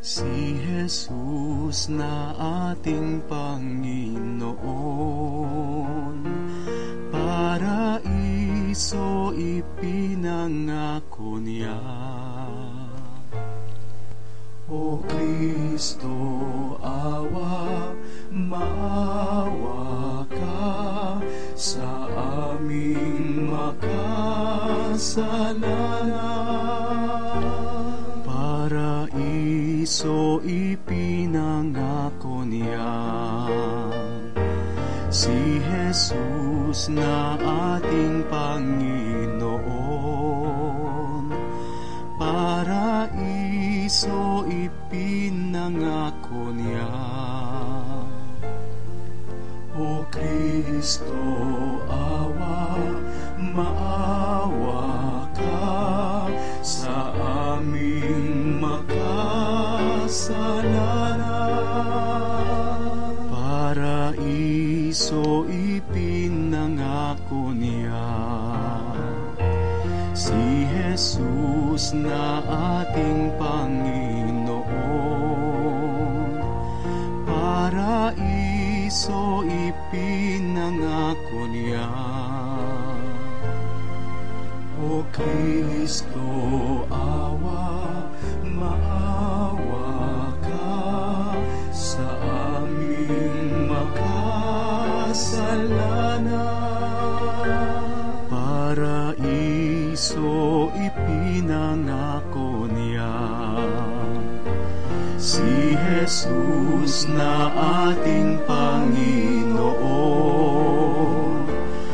Si Jesus na ating Panginoon, paraiso ipinangako niya. O Kristo, awa, maawa ka sa aming makasalanan. Paraiso ipinangako niya. Si Jesus na ating Panginoon, paraiso ipinangako niya. O Kristo, awa, maawa ka sa aming makasalanan. Paraiso ipinangako niya. Si Jesus na ating Panginoon, paraiso ipinangako niya. O Kristo, awa, maawa ka sa aming makasalanan. Paraiso ipinangako niya. Si Jesus na ating Panginoon,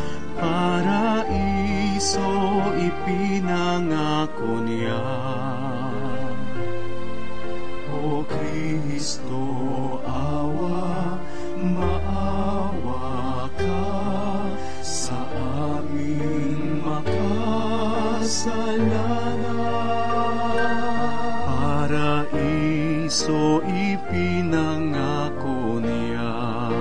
paraiso ipinangako niya. O Kristo, awa, maawa ka sa aming makasalanan. Paraiso ipinangako niya.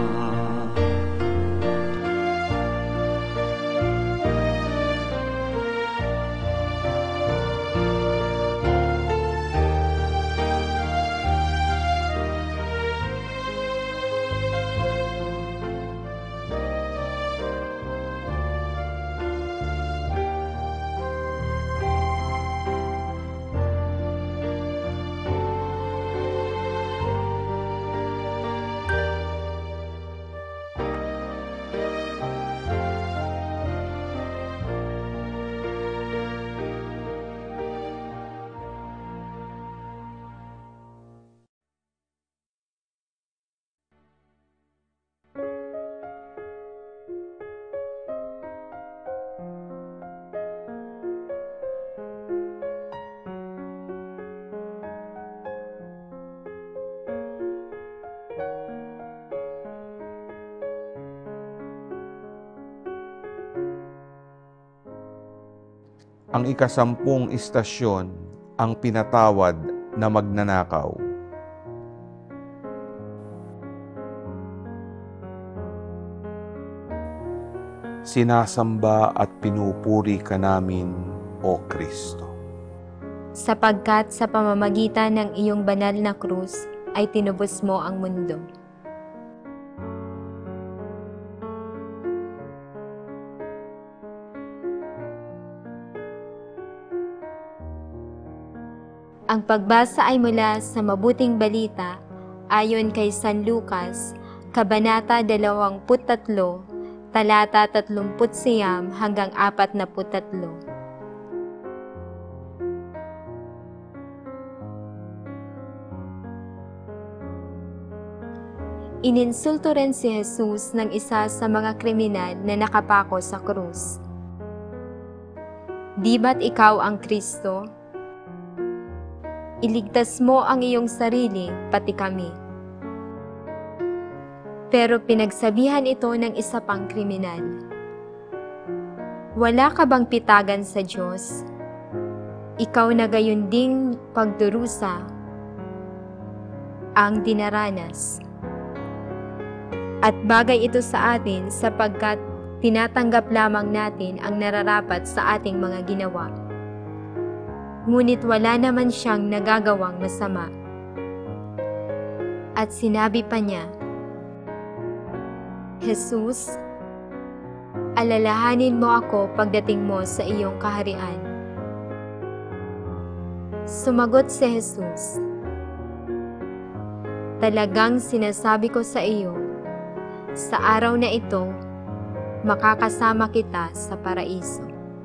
Ang ikasampung istasyon, ang pinatawad na magnanakaw. Sinasamba at pinupuri ka namin, O Kristo. Sapagkat sa pamamagitan ng iyong banal na krus ay tinubos mo ang mundo. Ang pagbasa ay mula sa Mabuting Balita ayon kay San Lucas, Kabanata dalawampu't tatlo, talata tatlumput siyam hanggang apat na putatlo. Ininsulto rin si Jesus ng isa sa mga kriminal na nakapako sa krus. Di ba't ikaw ang Kristo? Iligtas mo ang iyong sarili, pati kami. Pero pinagsabihan ito ng isa pang kriminal. Wala ka bang pitagan sa Diyos? Ikaw na gayon ding pagdurusa ang dinaranas. At bagay ito sa atin sapagkat tinatanggap lamang natin ang nararapat sa ating mga ginawa. Ngunit wala naman siyang nagagawang masama. At sinabi pa niya, Jesus, alalahanin mo ako pagdating mo sa iyong kaharian. Sumagot si Jesus, talagang sinasabi ko sa iyo, sa araw na ito, makakasama kita sa paraiso.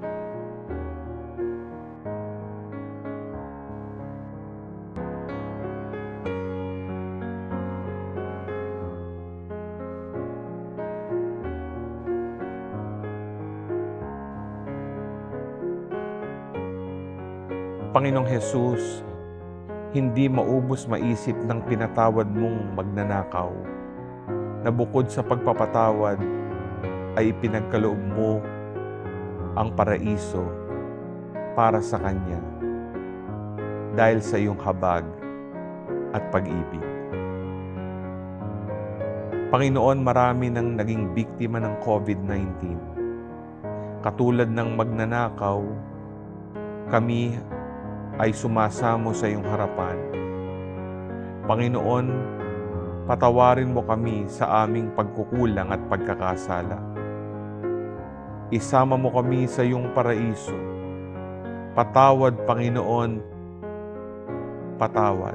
Panginoong Hesus, hindi maubos maisip ng pinatawad mong magnanakaw, na bukod sa pagpapatawad ay ipinagkaloob mo ang paraiso para sa Kanya dahil sa iyong habag at pag-ibig. Panginoon, marami nang naging biktima ng COVID nineteen. Katulad ng magnanakaw, kami ay sumasamo sa iyong harapan. Panginoon, patawarin mo kami sa aming pagkukulang at pagkakasala. Isama mo kami sa iyong paraiso. Patawad, Panginoon, patawad.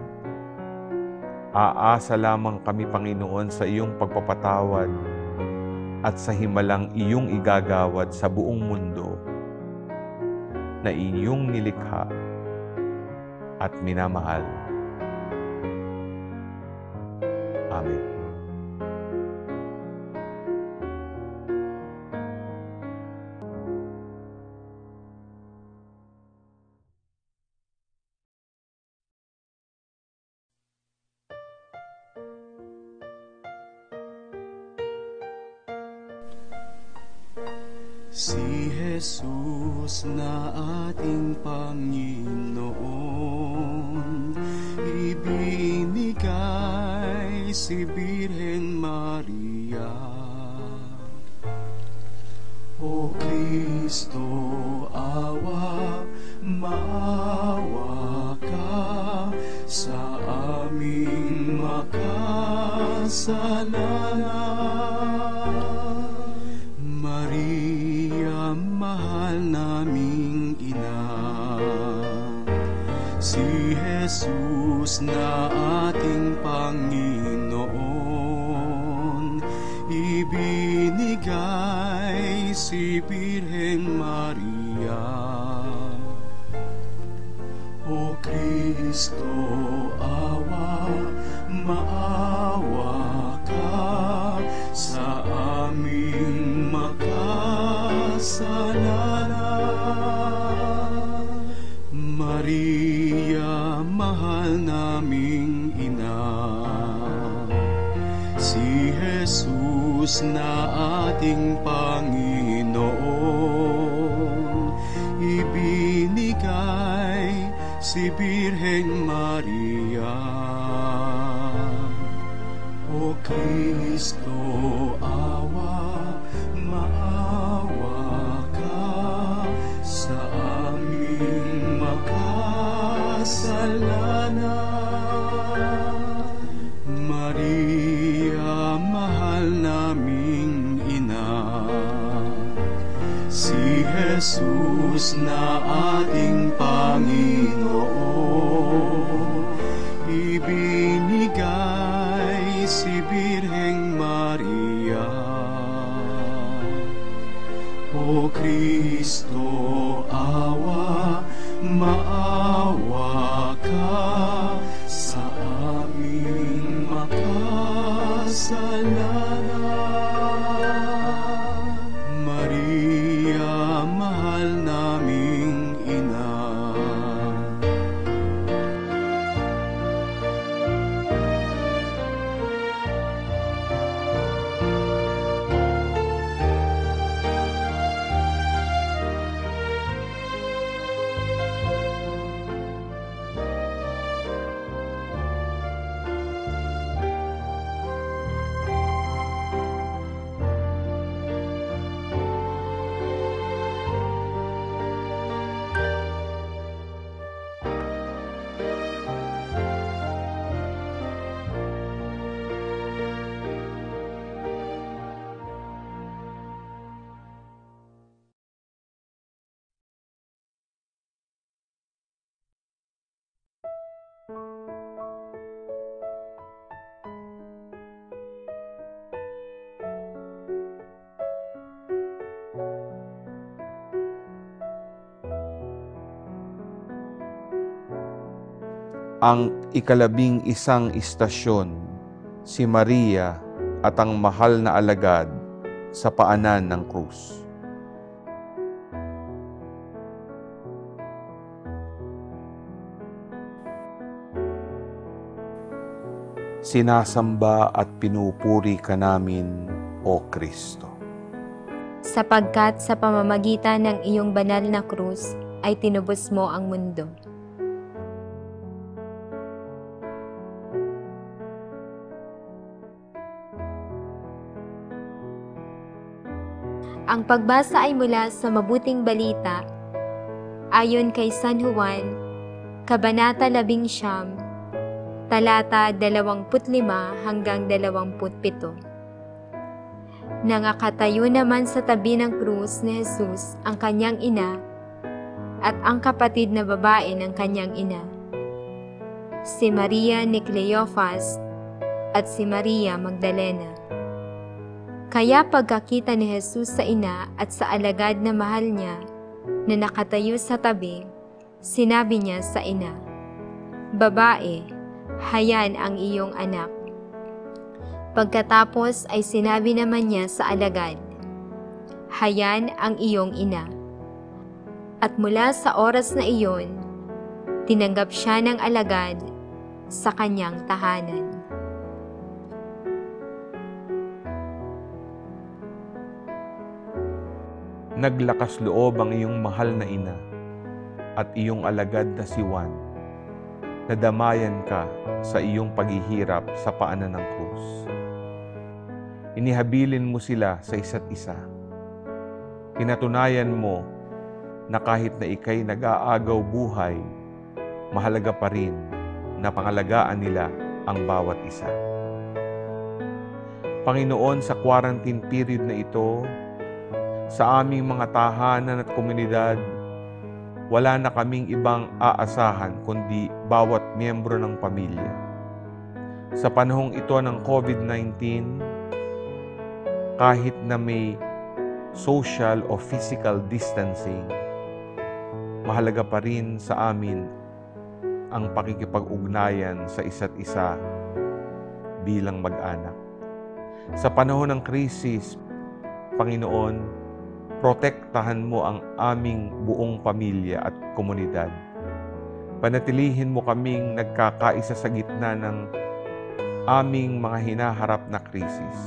Aasa lamang kami, Panginoon, sa iyong pagpapatawad at sa himalang iyong igagawad sa buong mundo na iyong nilikha at minamahal. Amen. Si Jesus na ating Panginoon, ibinigay si Birhen Maria. O Kristo, awa, maawa ka sa aming makasalanan. Maria, mahal naming ina, si Jesus na ating Panginoon, ibinigay si Birhen Maria. O Kristo, awa, maawa ka sa aming makasalanan. Maria, mahal naming ina, si Jesus na ating Panginoon, ibinigay si Birhen Maria. O Kristo, awa, maawa ka sa aming makasalanan. Maria, mahal naming ina, si Jesus na ating Panginoon, ibinigay si Birhen Maria. O Kristo, awa, maawa ka sa aming makasalanan. Maria, mahal naming ina, Ang ikalabing isang istasyon, si Maria at ang mahal na alagad sa paanan ng krus. Sinasamba at pinupuri ka namin, O Kristo. Sapagkat sa pamamagitan ng iyong banal na krus ay tinubos mo ang mundo. Ang pagbasa ay mula sa Mabuting Balita ayon kay San Juan, Kabanata labing siyam, talata dalawamput lima hanggang dalawamput pito. Nangakatayo naman sa tabi ng krus ni Jesus ang kanyang ina at ang kapatid na babae ng kanyang ina, si Maria ni Cleophas at si Maria Magdalena. Kaya pagkakita ni Jesus sa ina at sa alagad na mahal niya na nakatayo sa tabi, sinabi niya sa ina, "Babae, hayan ang iyong anak." Pagkatapos ay sinabi naman niya sa alagad, "Hayan ang iyong ina." At mula sa oras na iyon, tinanggap siya ng alagad sa kanyang tahanan. Naglakas loob ang iyong mahal na ina at iyong alagad na si Juan. Nadamayan ka sa iyong paghihirap sa paanan ng krus. Inihabilin mo sila sa isa't isa. Pinatunayan mo na kahit na ikay nag-aagaw buhay, mahalaga pa rin na pangalagaan nila ang bawat isa. Panginoon, sa quarantine period na ito, sa aming mga tahanan at komunidad, wala na kaming ibang aasahan kundi bawat miyembro ng pamilya. Sa panahong ito ng COVID nineteen, kahit na may social o physical distancing, mahalaga pa rin sa amin ang pakikipag-ugnayan sa isa't isa bilang mag-anak. Sa panahon ng krisis, Panginoon, protektahan mo ang aming buong pamilya at komunidad. Panatilihin mo kaming nagkakaisa sa gitna ng aming mga hinaharap na krisis.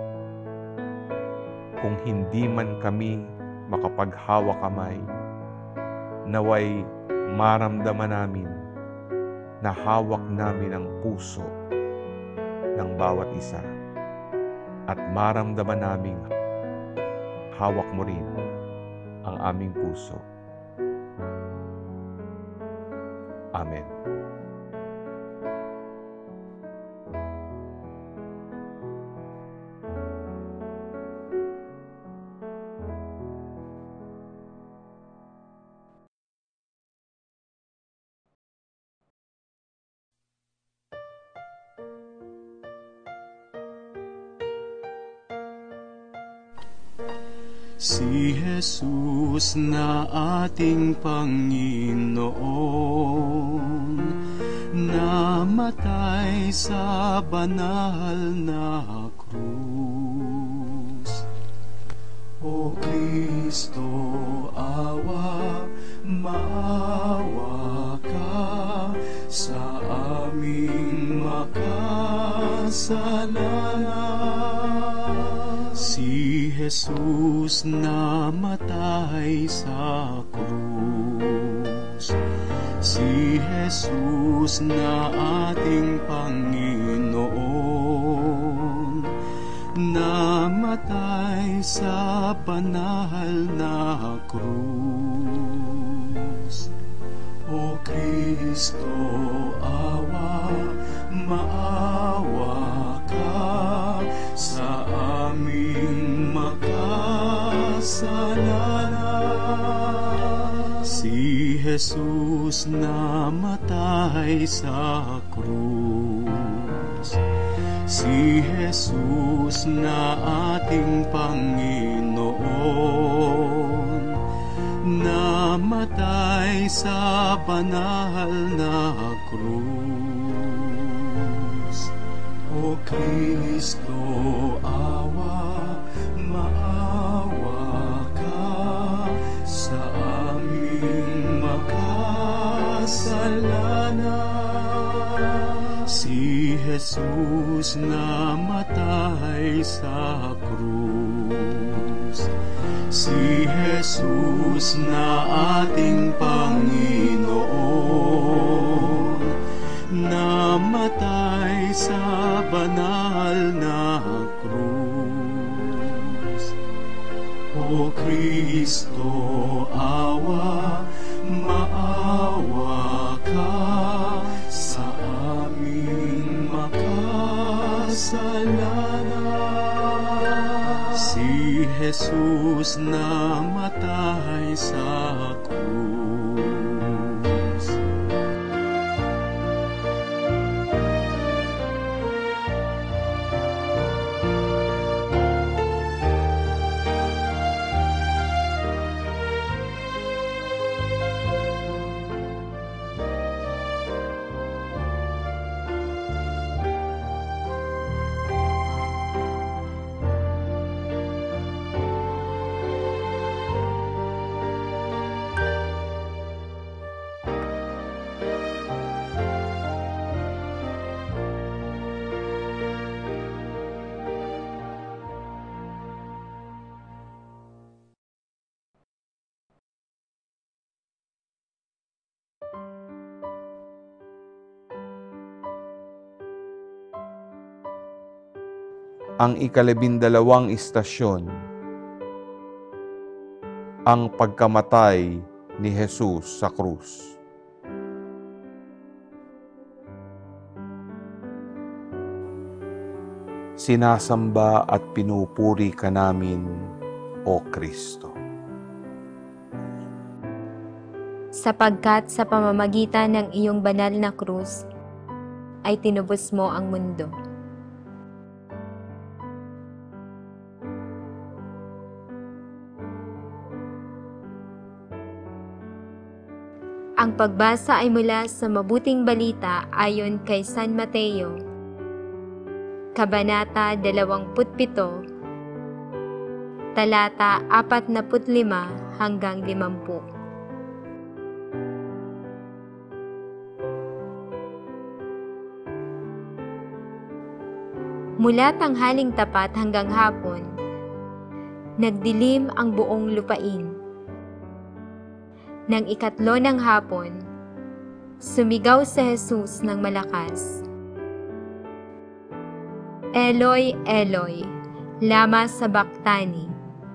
Kung hindi man kami makapaghawa kamay, naway maramdaman namin na hawak namin ang puso ng bawat isa at maramdaman namin hawak mo rin ang aming puso. Amen. Si Jesus na ating Panginoon, namatay sa banal na krus. O Kristo, awa, maawa ka sa aming makasalanan. Si Jesus namatay sa krus, si Jesus na ating Panginoon, namatay sa banal na krus. O Kristo, awa, maawa ka sa aming makasalanan. Si Jesus namatay sa krus, si Jesus na ating Panginoon, namatay sa banal na krus. Kristo, awa, maawa ka sa aming makasalanan. Si Jesus namatay sa krus, si Jesus na ating Panginoon, namatay sa banal na krus. O Kristo, awa, maawa ka sa aming makasalanan. Si Jesus namatay sa krus. Ang ikalabindalawang istasyon, ang pagkamatay ni Jesus sa krus. Sinasamba at pinupuri ka namin, O Kristo. Sapagkat sa pamamagitan ng iyong banal na krus, ay tinubos mo ang mundo. Ang pagbasa ay mula sa Mabuting Balita ayon kay San Mateo, Kabanata dalawampu't-pito, talata apat na lima hanggang limampu. Mula tanghaling tapat hanggang hapon, nagdilim ang buong lupain. Nang ikatlo ng hapon, sumigaw si Jesus ng malakas, Eloi, Eloi, lama sabachthani,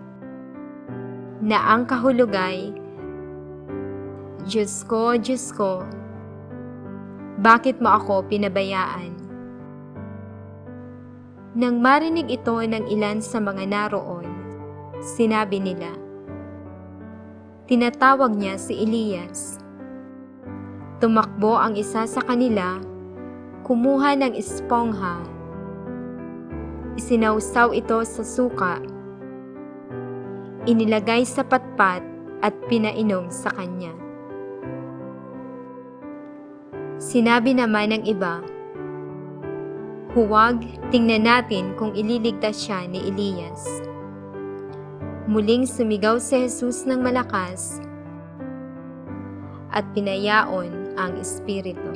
na ang kahulugay, Diyos ko, Diyos ko, bakit mo ako pinabayaan? Nang marinig ito ng ilan sa mga naroon, sinabi nila, tinatawag niya si Elias. Tumakbo ang isa sa kanila, kumuha ng espongha, isinawsaw ito sa suka, inilagay sa patpat at pinainom sa kanya. Sinabi naman ng iba, huwag, tingnan natin kung ililigtas siya ni Elias. Muling sumigaw si Jesus ng malakas at pinayaon ang espiritu.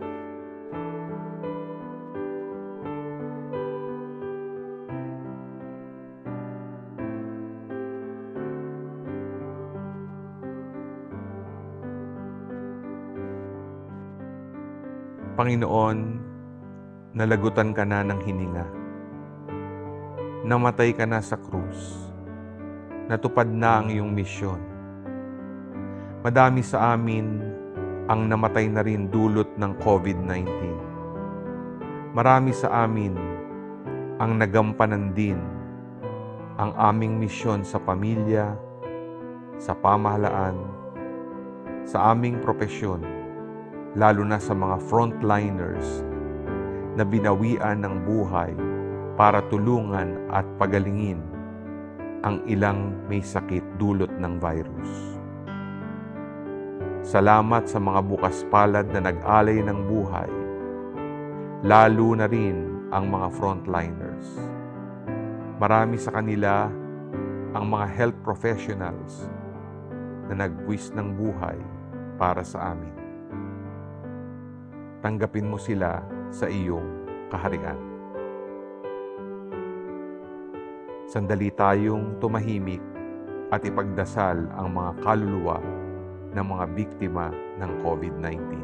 Panginoon, nalagutan ka na ng hininga. Namatay ka na sa krus. Natupad na ang iyong misyon. Madami sa amin ang namatay na rin dulot ng COVID nineteen. Marami sa amin ang nagampanan din ang aming misyon sa pamilya, sa pamahalaan, sa aming propesyon, lalo na sa mga frontliners na binawian ng buhay para tulungan at pagalingin ang ilang may sakit dulot ng virus. Salamat sa mga bukas palad na nag-alay ng buhay, lalo na rin ang mga frontliners. Marami sa kanila ang mga health professionals na nagbuwis ng buhay para sa amin. Tanggapin mo sila sa iyong kaharian. Sandali tayong tumahimik at ipagdasal ang mga kaluluwa ng mga biktima ng COVID nineteen.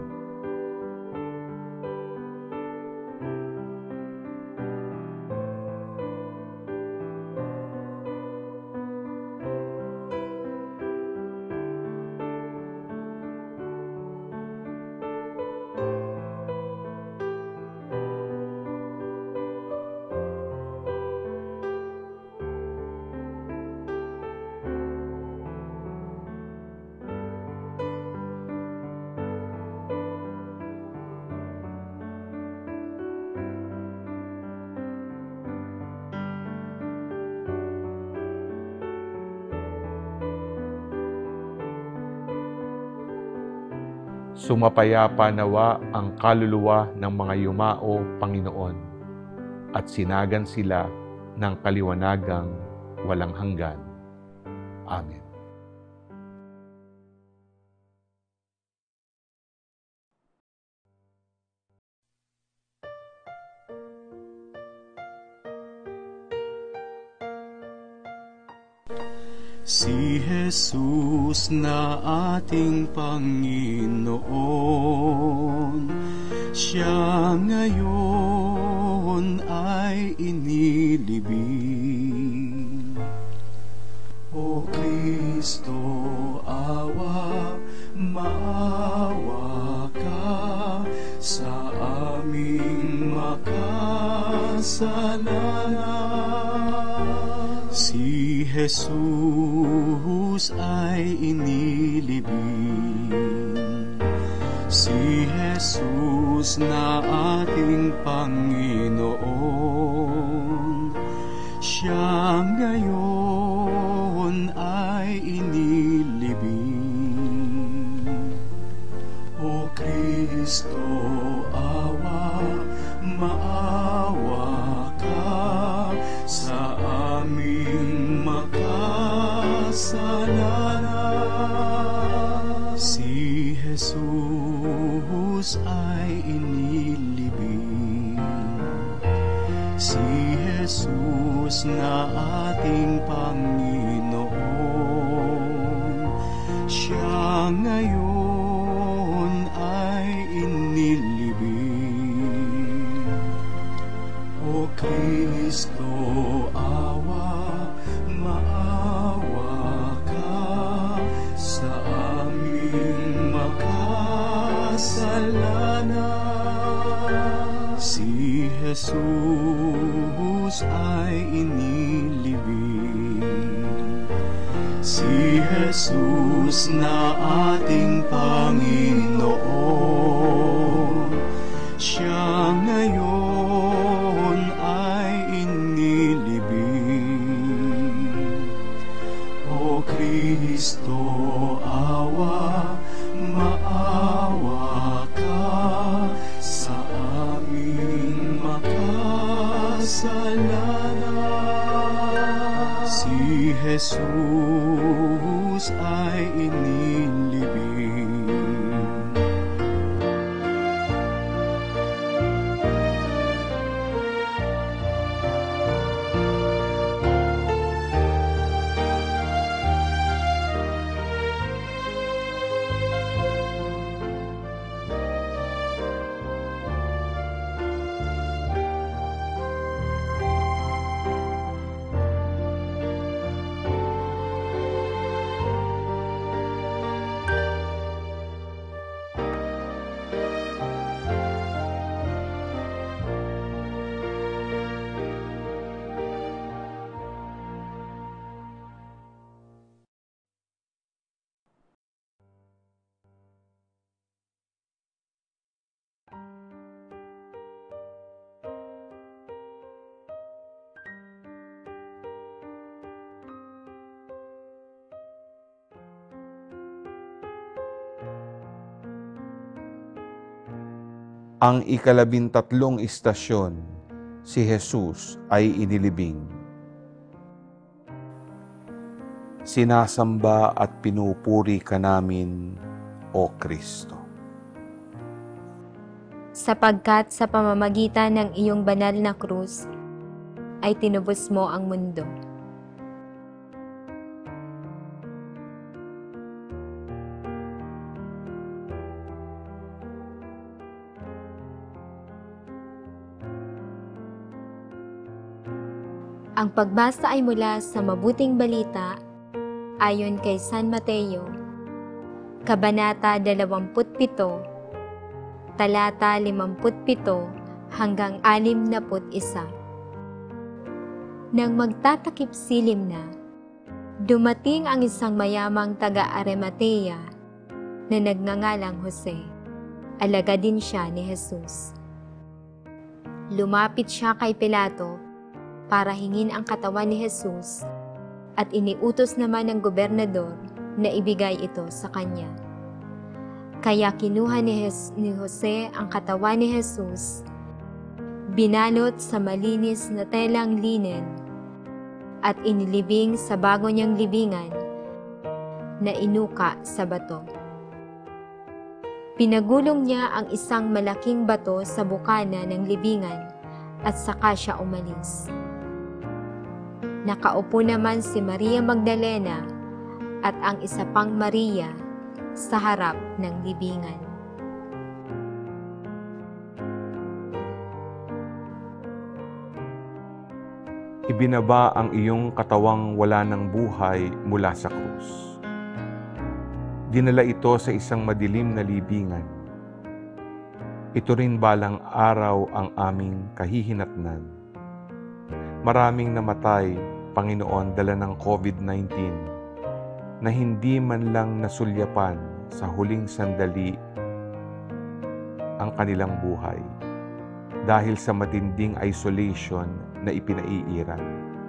Sumapayapa nawa ang kaluluwa ng mga yumao, Panginoon, at sinagan sila ng kaliwanagang walang hanggan. Amen. Si Jesus na ating Panginoon, Siya ngayon ay inilibing. O Kristo, awa, maawa ka sa aming makasalanan. Si Jesus ay inilibing. Si Jesus na ating Panginoon, Siya ngayon ay inilibing. O Kristo, awa, maawa ka sa aming makasalanan. Si Jesus ay inilibing. Si Jesus na ating Panginoon, Siya ngayon ay inilibing. O Kristo, awa, maawa ka sa aming makasalanan. Si Jesus ay inilibing. Si Jesus na ating Panginoon, Siya ngayon ay inilibing. O Kristo, awa, maawa ka sa aming makasalanan. Si Jesus ay inilibing. Ang ikalabintatlong istasyon, si Jesus ay inilibing. Sinasamba at pinupuri ka namin, O Kristo. Sapagkat sa pamamagitan ng iyong banal na krus, ay tinubos mo ang mundo. Ang pagbasa ay mula sa Mabuting Balita ayon kay San Mateo, Kabanata dalawampu't pito, talata limampu't pito hanggang anim na put isa. Nang magtatakip silim na, dumating ang isang mayamang taga-Arimatea na nagngangalang Jose. Alagad din siya ni Jesus. Lumapit siya kay Pilato para hingin ang katawan ni Jesus at iniutos naman ng gobernador na ibigay ito sa kanya. Kaya kinuha ni, Jes- ni Jose ang katawan ni Jesus, binalot sa malinis na telang linen at inilibing sa bago niyang libingan na inuka sa bato. Pinagulong niya ang isang malaking bato sa bukana ng libingan at saka siya umalis. Nakaupo naman si Maria Magdalena at ang isa pang Maria sa harap ng libingan. Ibinaba ang iyong katawang wala ng buhay mula sa krus. Dinala ito sa isang madilim na libingan. Ito rin balang araw ang aming kahihinatnan. Maraming namatay, Panginoon, dala ng COVID nineteen na hindi man lang nasulyapan sa huling sandali ang kanilang buhay dahil sa matinding isolation na ipinaiiral.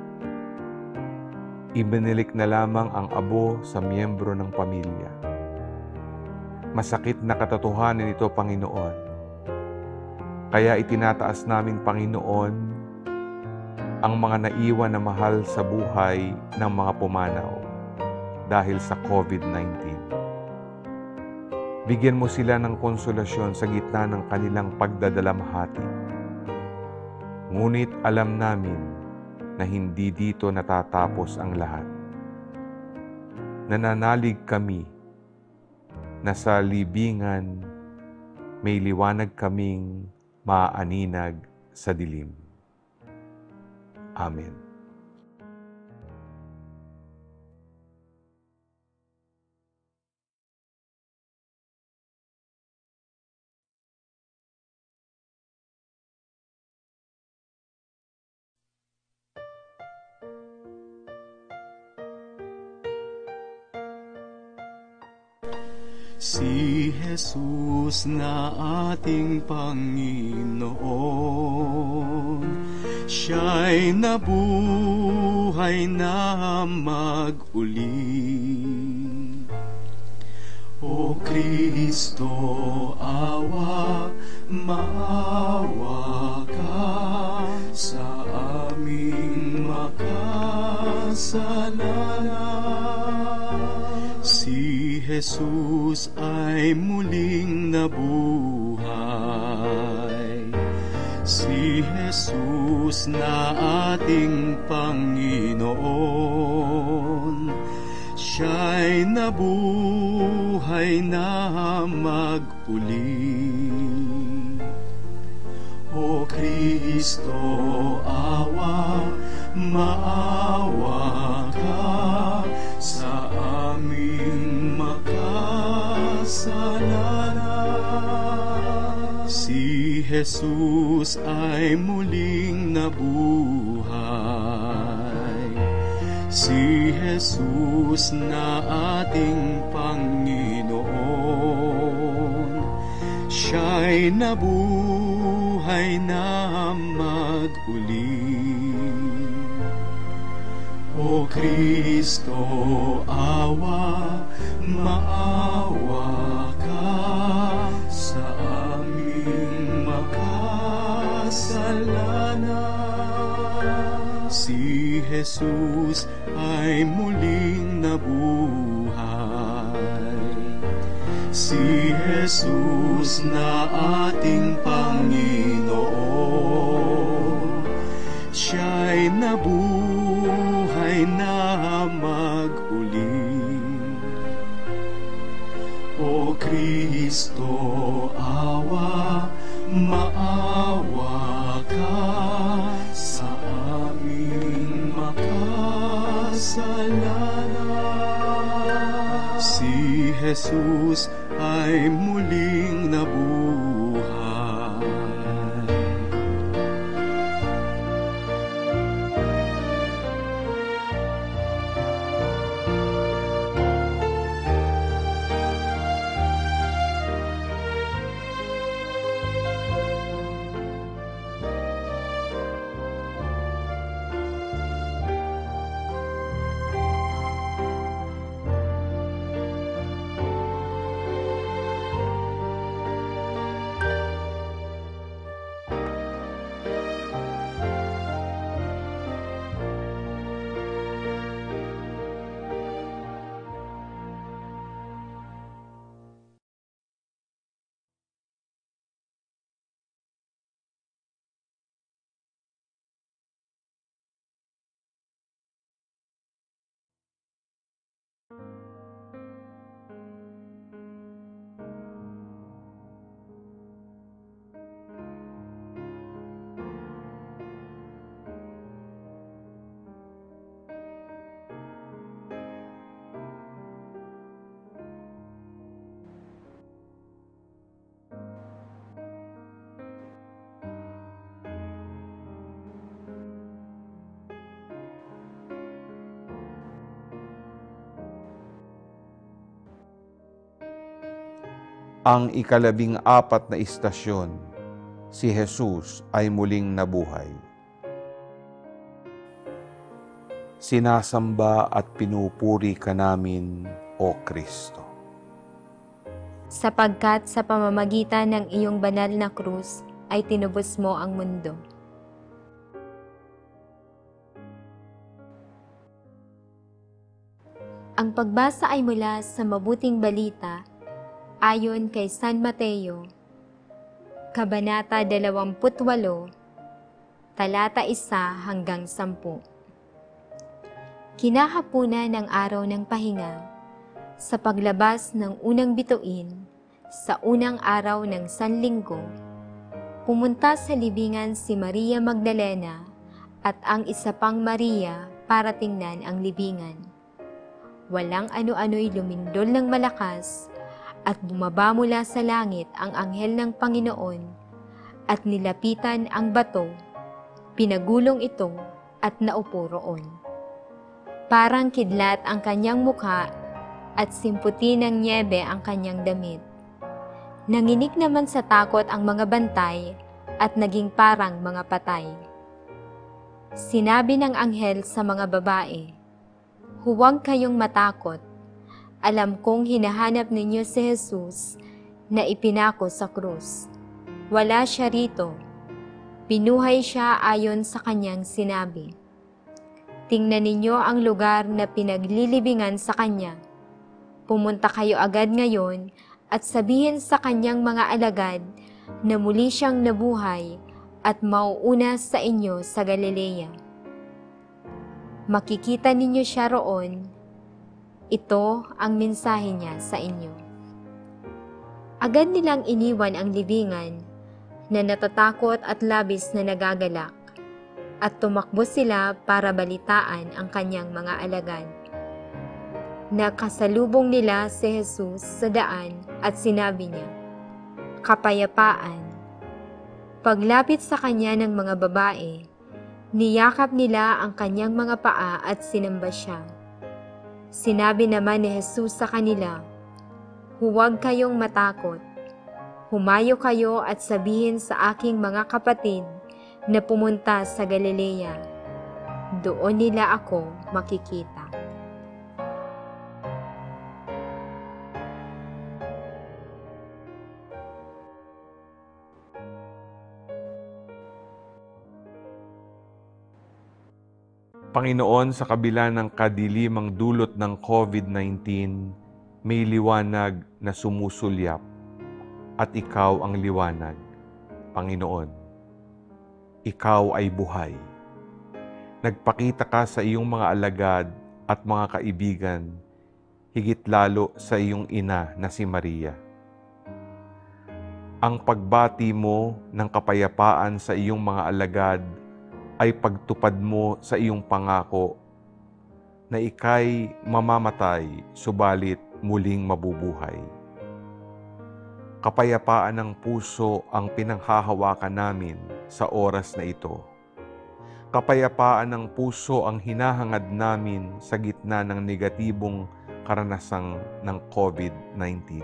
Ibinilik na lamang ang abo sa miyembro ng pamilya. Masakit na katotohanan ito, Panginoon. Kaya itinataas namin, Panginoon, ang mga naiwan na mahal sa buhay ng mga pumanaw dahil sa COVID nineteen. Bigyan mo sila ng konsolasyon sa gitna ng kanilang pagdadalamhati. Ngunit alam namin na hindi dito natatapos ang lahat. Nananalig kami na sa libingan may liwanag kaming maaaninag sa dilim. Amen. Si Jesus na ating Panginoon, siya'y nabuhay na mag-uli. O Kristo, awa, maawa ka sa aming makasalanan. Si Jesus ay muling nabuhay. Si Jesus na ating Panginoon, siya'y nabuhay na mag-uli. O Kristo, awa, maawa ka sa aming makasalanan. Si Jesus ay muling nabuhay. Si Jesus na ating Panginoon, siya'y nabuhay na mag-uli. O Kristo, awa, maawa ka sa aming makasalanan. Si Jesus ay muling nabuhay. Si Jesus na ating Panginoon, siya'y nabuhay na maguli. O Kristo, awa, maawa ka sa aming makasalanan. Si Jesus ay muling nabuhay. Ang ikalabing apat na istasyon, si Jesus ay muling nabuhay. Sinasamba at pinupuri ka namin, O Kristo. Sapagkat sa pamamagitan ng iyong banal na krus ay tinubos mo ang mundo. Ang pagbasa ay mula sa Mabuting Balita ayon kay San Mateo, Kabanata dalawampu't walo, talata isa hanggang sampu. Kinahapunan ng araw ng pahinga, sa paglabas ng unang bituin, sa unang araw ng Sanlinggo, pumunta sa libingan si Maria Magdalena at ang isa pang Maria para tingnan ang libingan. Walang ano-ano'y lumindol ng malakas at bumaba mula sa langit ang anghel ng Panginoon at nilapitan ang bato, pinagulong ito at naupo roon. Parang kidlat ang kanyang mukha at simputi ng nyebe ang kanyang damit. Nanginig naman sa takot ang mga bantay at naging parang mga patay. Sinabi ng anghel sa mga babae, "Huwag kayong matakot. Alam kong hinahanap ninyo si Jesus na ipinako sa krus. Wala siya rito. Pinuhay siya ayon sa kanyang sinabi. Tingnan ninyo ang lugar na pinaglilibingan sa kanya. Pumunta kayo agad ngayon at sabihin sa kanyang mga alagad na muli siyang nabuhay at mauuna sa inyo sa Galilea. Makikita ninyo siya roon. Ito ang mensahe niya sa inyo." Agad nilang iniwan ang libingan na natatakot at labis na nagagalak, at tumakbo sila para balitaan ang kanyang mga alagad. Nakasalubong nila si Jesus sa daan at sinabi niya, "Kapayapaan." Paglapit sa kanya ng mga babae, niyakap nila ang kanyang mga paa at sinamba siya. Sinabi naman ni Jesus sa kanila, "Huwag kayong matakot. Humayo kayo at sabihin sa aking mga kapatid na pumunta sa Galilea. Doon nila ako makikita." Panginoon, sa kabila ng kadilimang dulot ng COVID nineteen, may liwanag na sumusulyap at ikaw ang liwanag. Panginoon, ikaw ay buhay. Nagpakita ka sa iyong mga alagad at mga kaibigan, higit lalo sa iyong ina na si Maria. Ang pagbati mo ng kapayapaan sa iyong mga alagad ay pagtupad mo sa iyong pangako na ika'y mamamatay, subalit muling mabubuhay. Kapayapaan ng puso ang pinanghahawakan namin sa oras na ito. Kapayapaan ng puso ang hinahangad namin sa gitna ng negatibong karanasang ng COVID nineteen.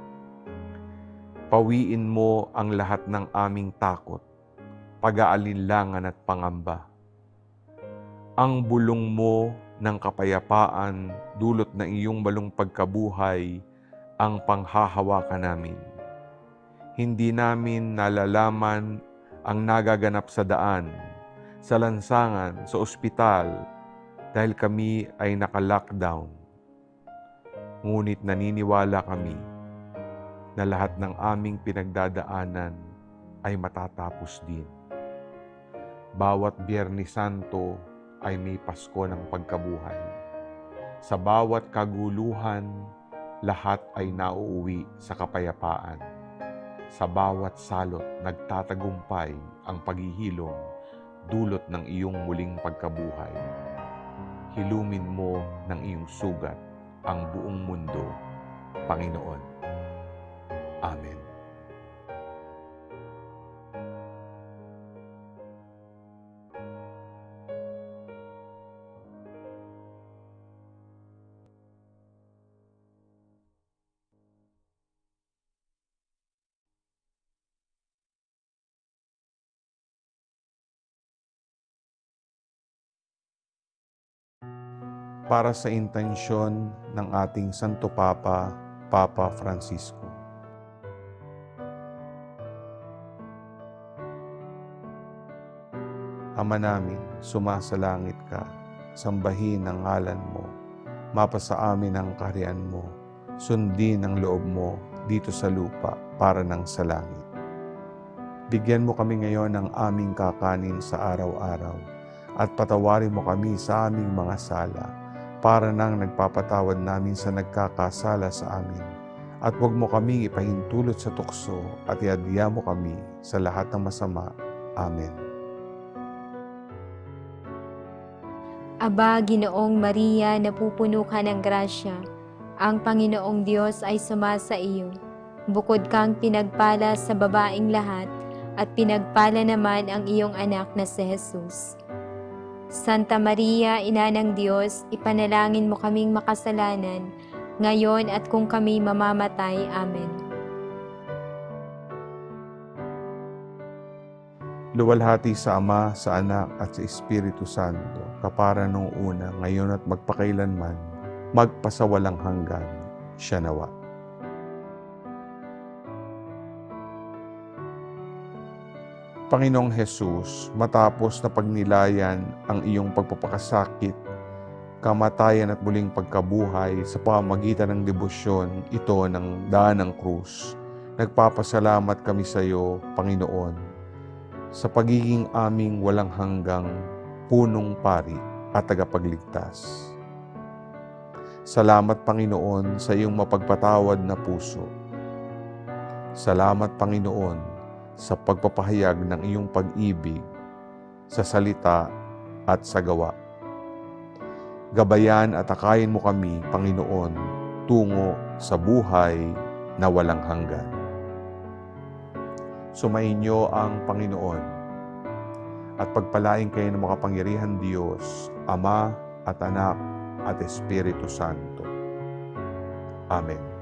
Pawiin mo ang lahat ng aming takot, pag-aalinlangan at pangamba. Ang bulong mo ng kapayapaan dulot ng iyong balong pagkabuhay ang panghahawakan namin. Hindi namin nalalaman ang nagaganap sa daan, sa lansangan, sa ospital dahil kami ay naka-lockdown. Ngunit naniniwala kami na lahat ng aming pinagdadaanan ay matatapos din. Bawat Biyernes Santo ay may Pasko ng pagkabuhay. Sa bawat kaguluhan, lahat ay nauuwi sa kapayapaan. Sa bawat salot, nagtatagumpay ang paghihilom dulot ng iyong muling pagkabuhay. Hilumin mo ng iyong sugat ang buong mundo, Panginoon. Amen. Para sa intensyon ng ating Santo Papa, Papa Francisco. Ama namin, sumasalangit ka, sambahin ang ngalan mo, mapasa amin ang kaharian mo, sundin ang loob mo dito sa lupa para ng sa langit. Bigyan mo kami ngayon ng aming kakanin sa araw-araw at patawarin mo kami sa aming mga sala para nang nagpapatawad namin sa nagkakasala sa amin. At huwag mo kaming ipahintulot sa tukso at iadya mo kami sa lahat ng masama. Amen. Aba, Ginoong Maria, napupuno ka ng grasya. Ang Panginoong Diyos ay sumasa iyo. Bukod kang pinagpala sa babaing lahat, at pinagpala naman ang iyong anak na si Jesus. Santa Maria, Ina ng Diyos, ipanalangin mo kaming makasalanan, ngayon at kung kami mamamatay. Amen. Luwalhati sa Ama, sa Anak, at sa Espiritu Santo, kapara nung una, ngayon at magpakailanman, magpasawalang hanggan, siya nawa. Panginoong Hesus, matapos na pagnilayan ang iyong pagpapakasakit, kamatayan at muling pagkabuhay sa pamamagitan ng debosyon ito ng daan ng krus, nagpapasalamat kami sa iyo, Panginoon, sa pagiging aming walang hanggang punong pari at tagapagligtas. Salamat, Panginoon, sa iyong mapagpatawad na puso. Salamat, Panginoon, sa pagpapahayag ng iyong pag-ibig sa salita at sa gawa. Gabayan at akayin mo kami, Panginoon, tungo sa buhay na walang hanggan. Sumainyo ang Panginoon at pagpalain kayo ng makapangyarihan Diyos, Ama at Anak at Espiritu Santo. Amen.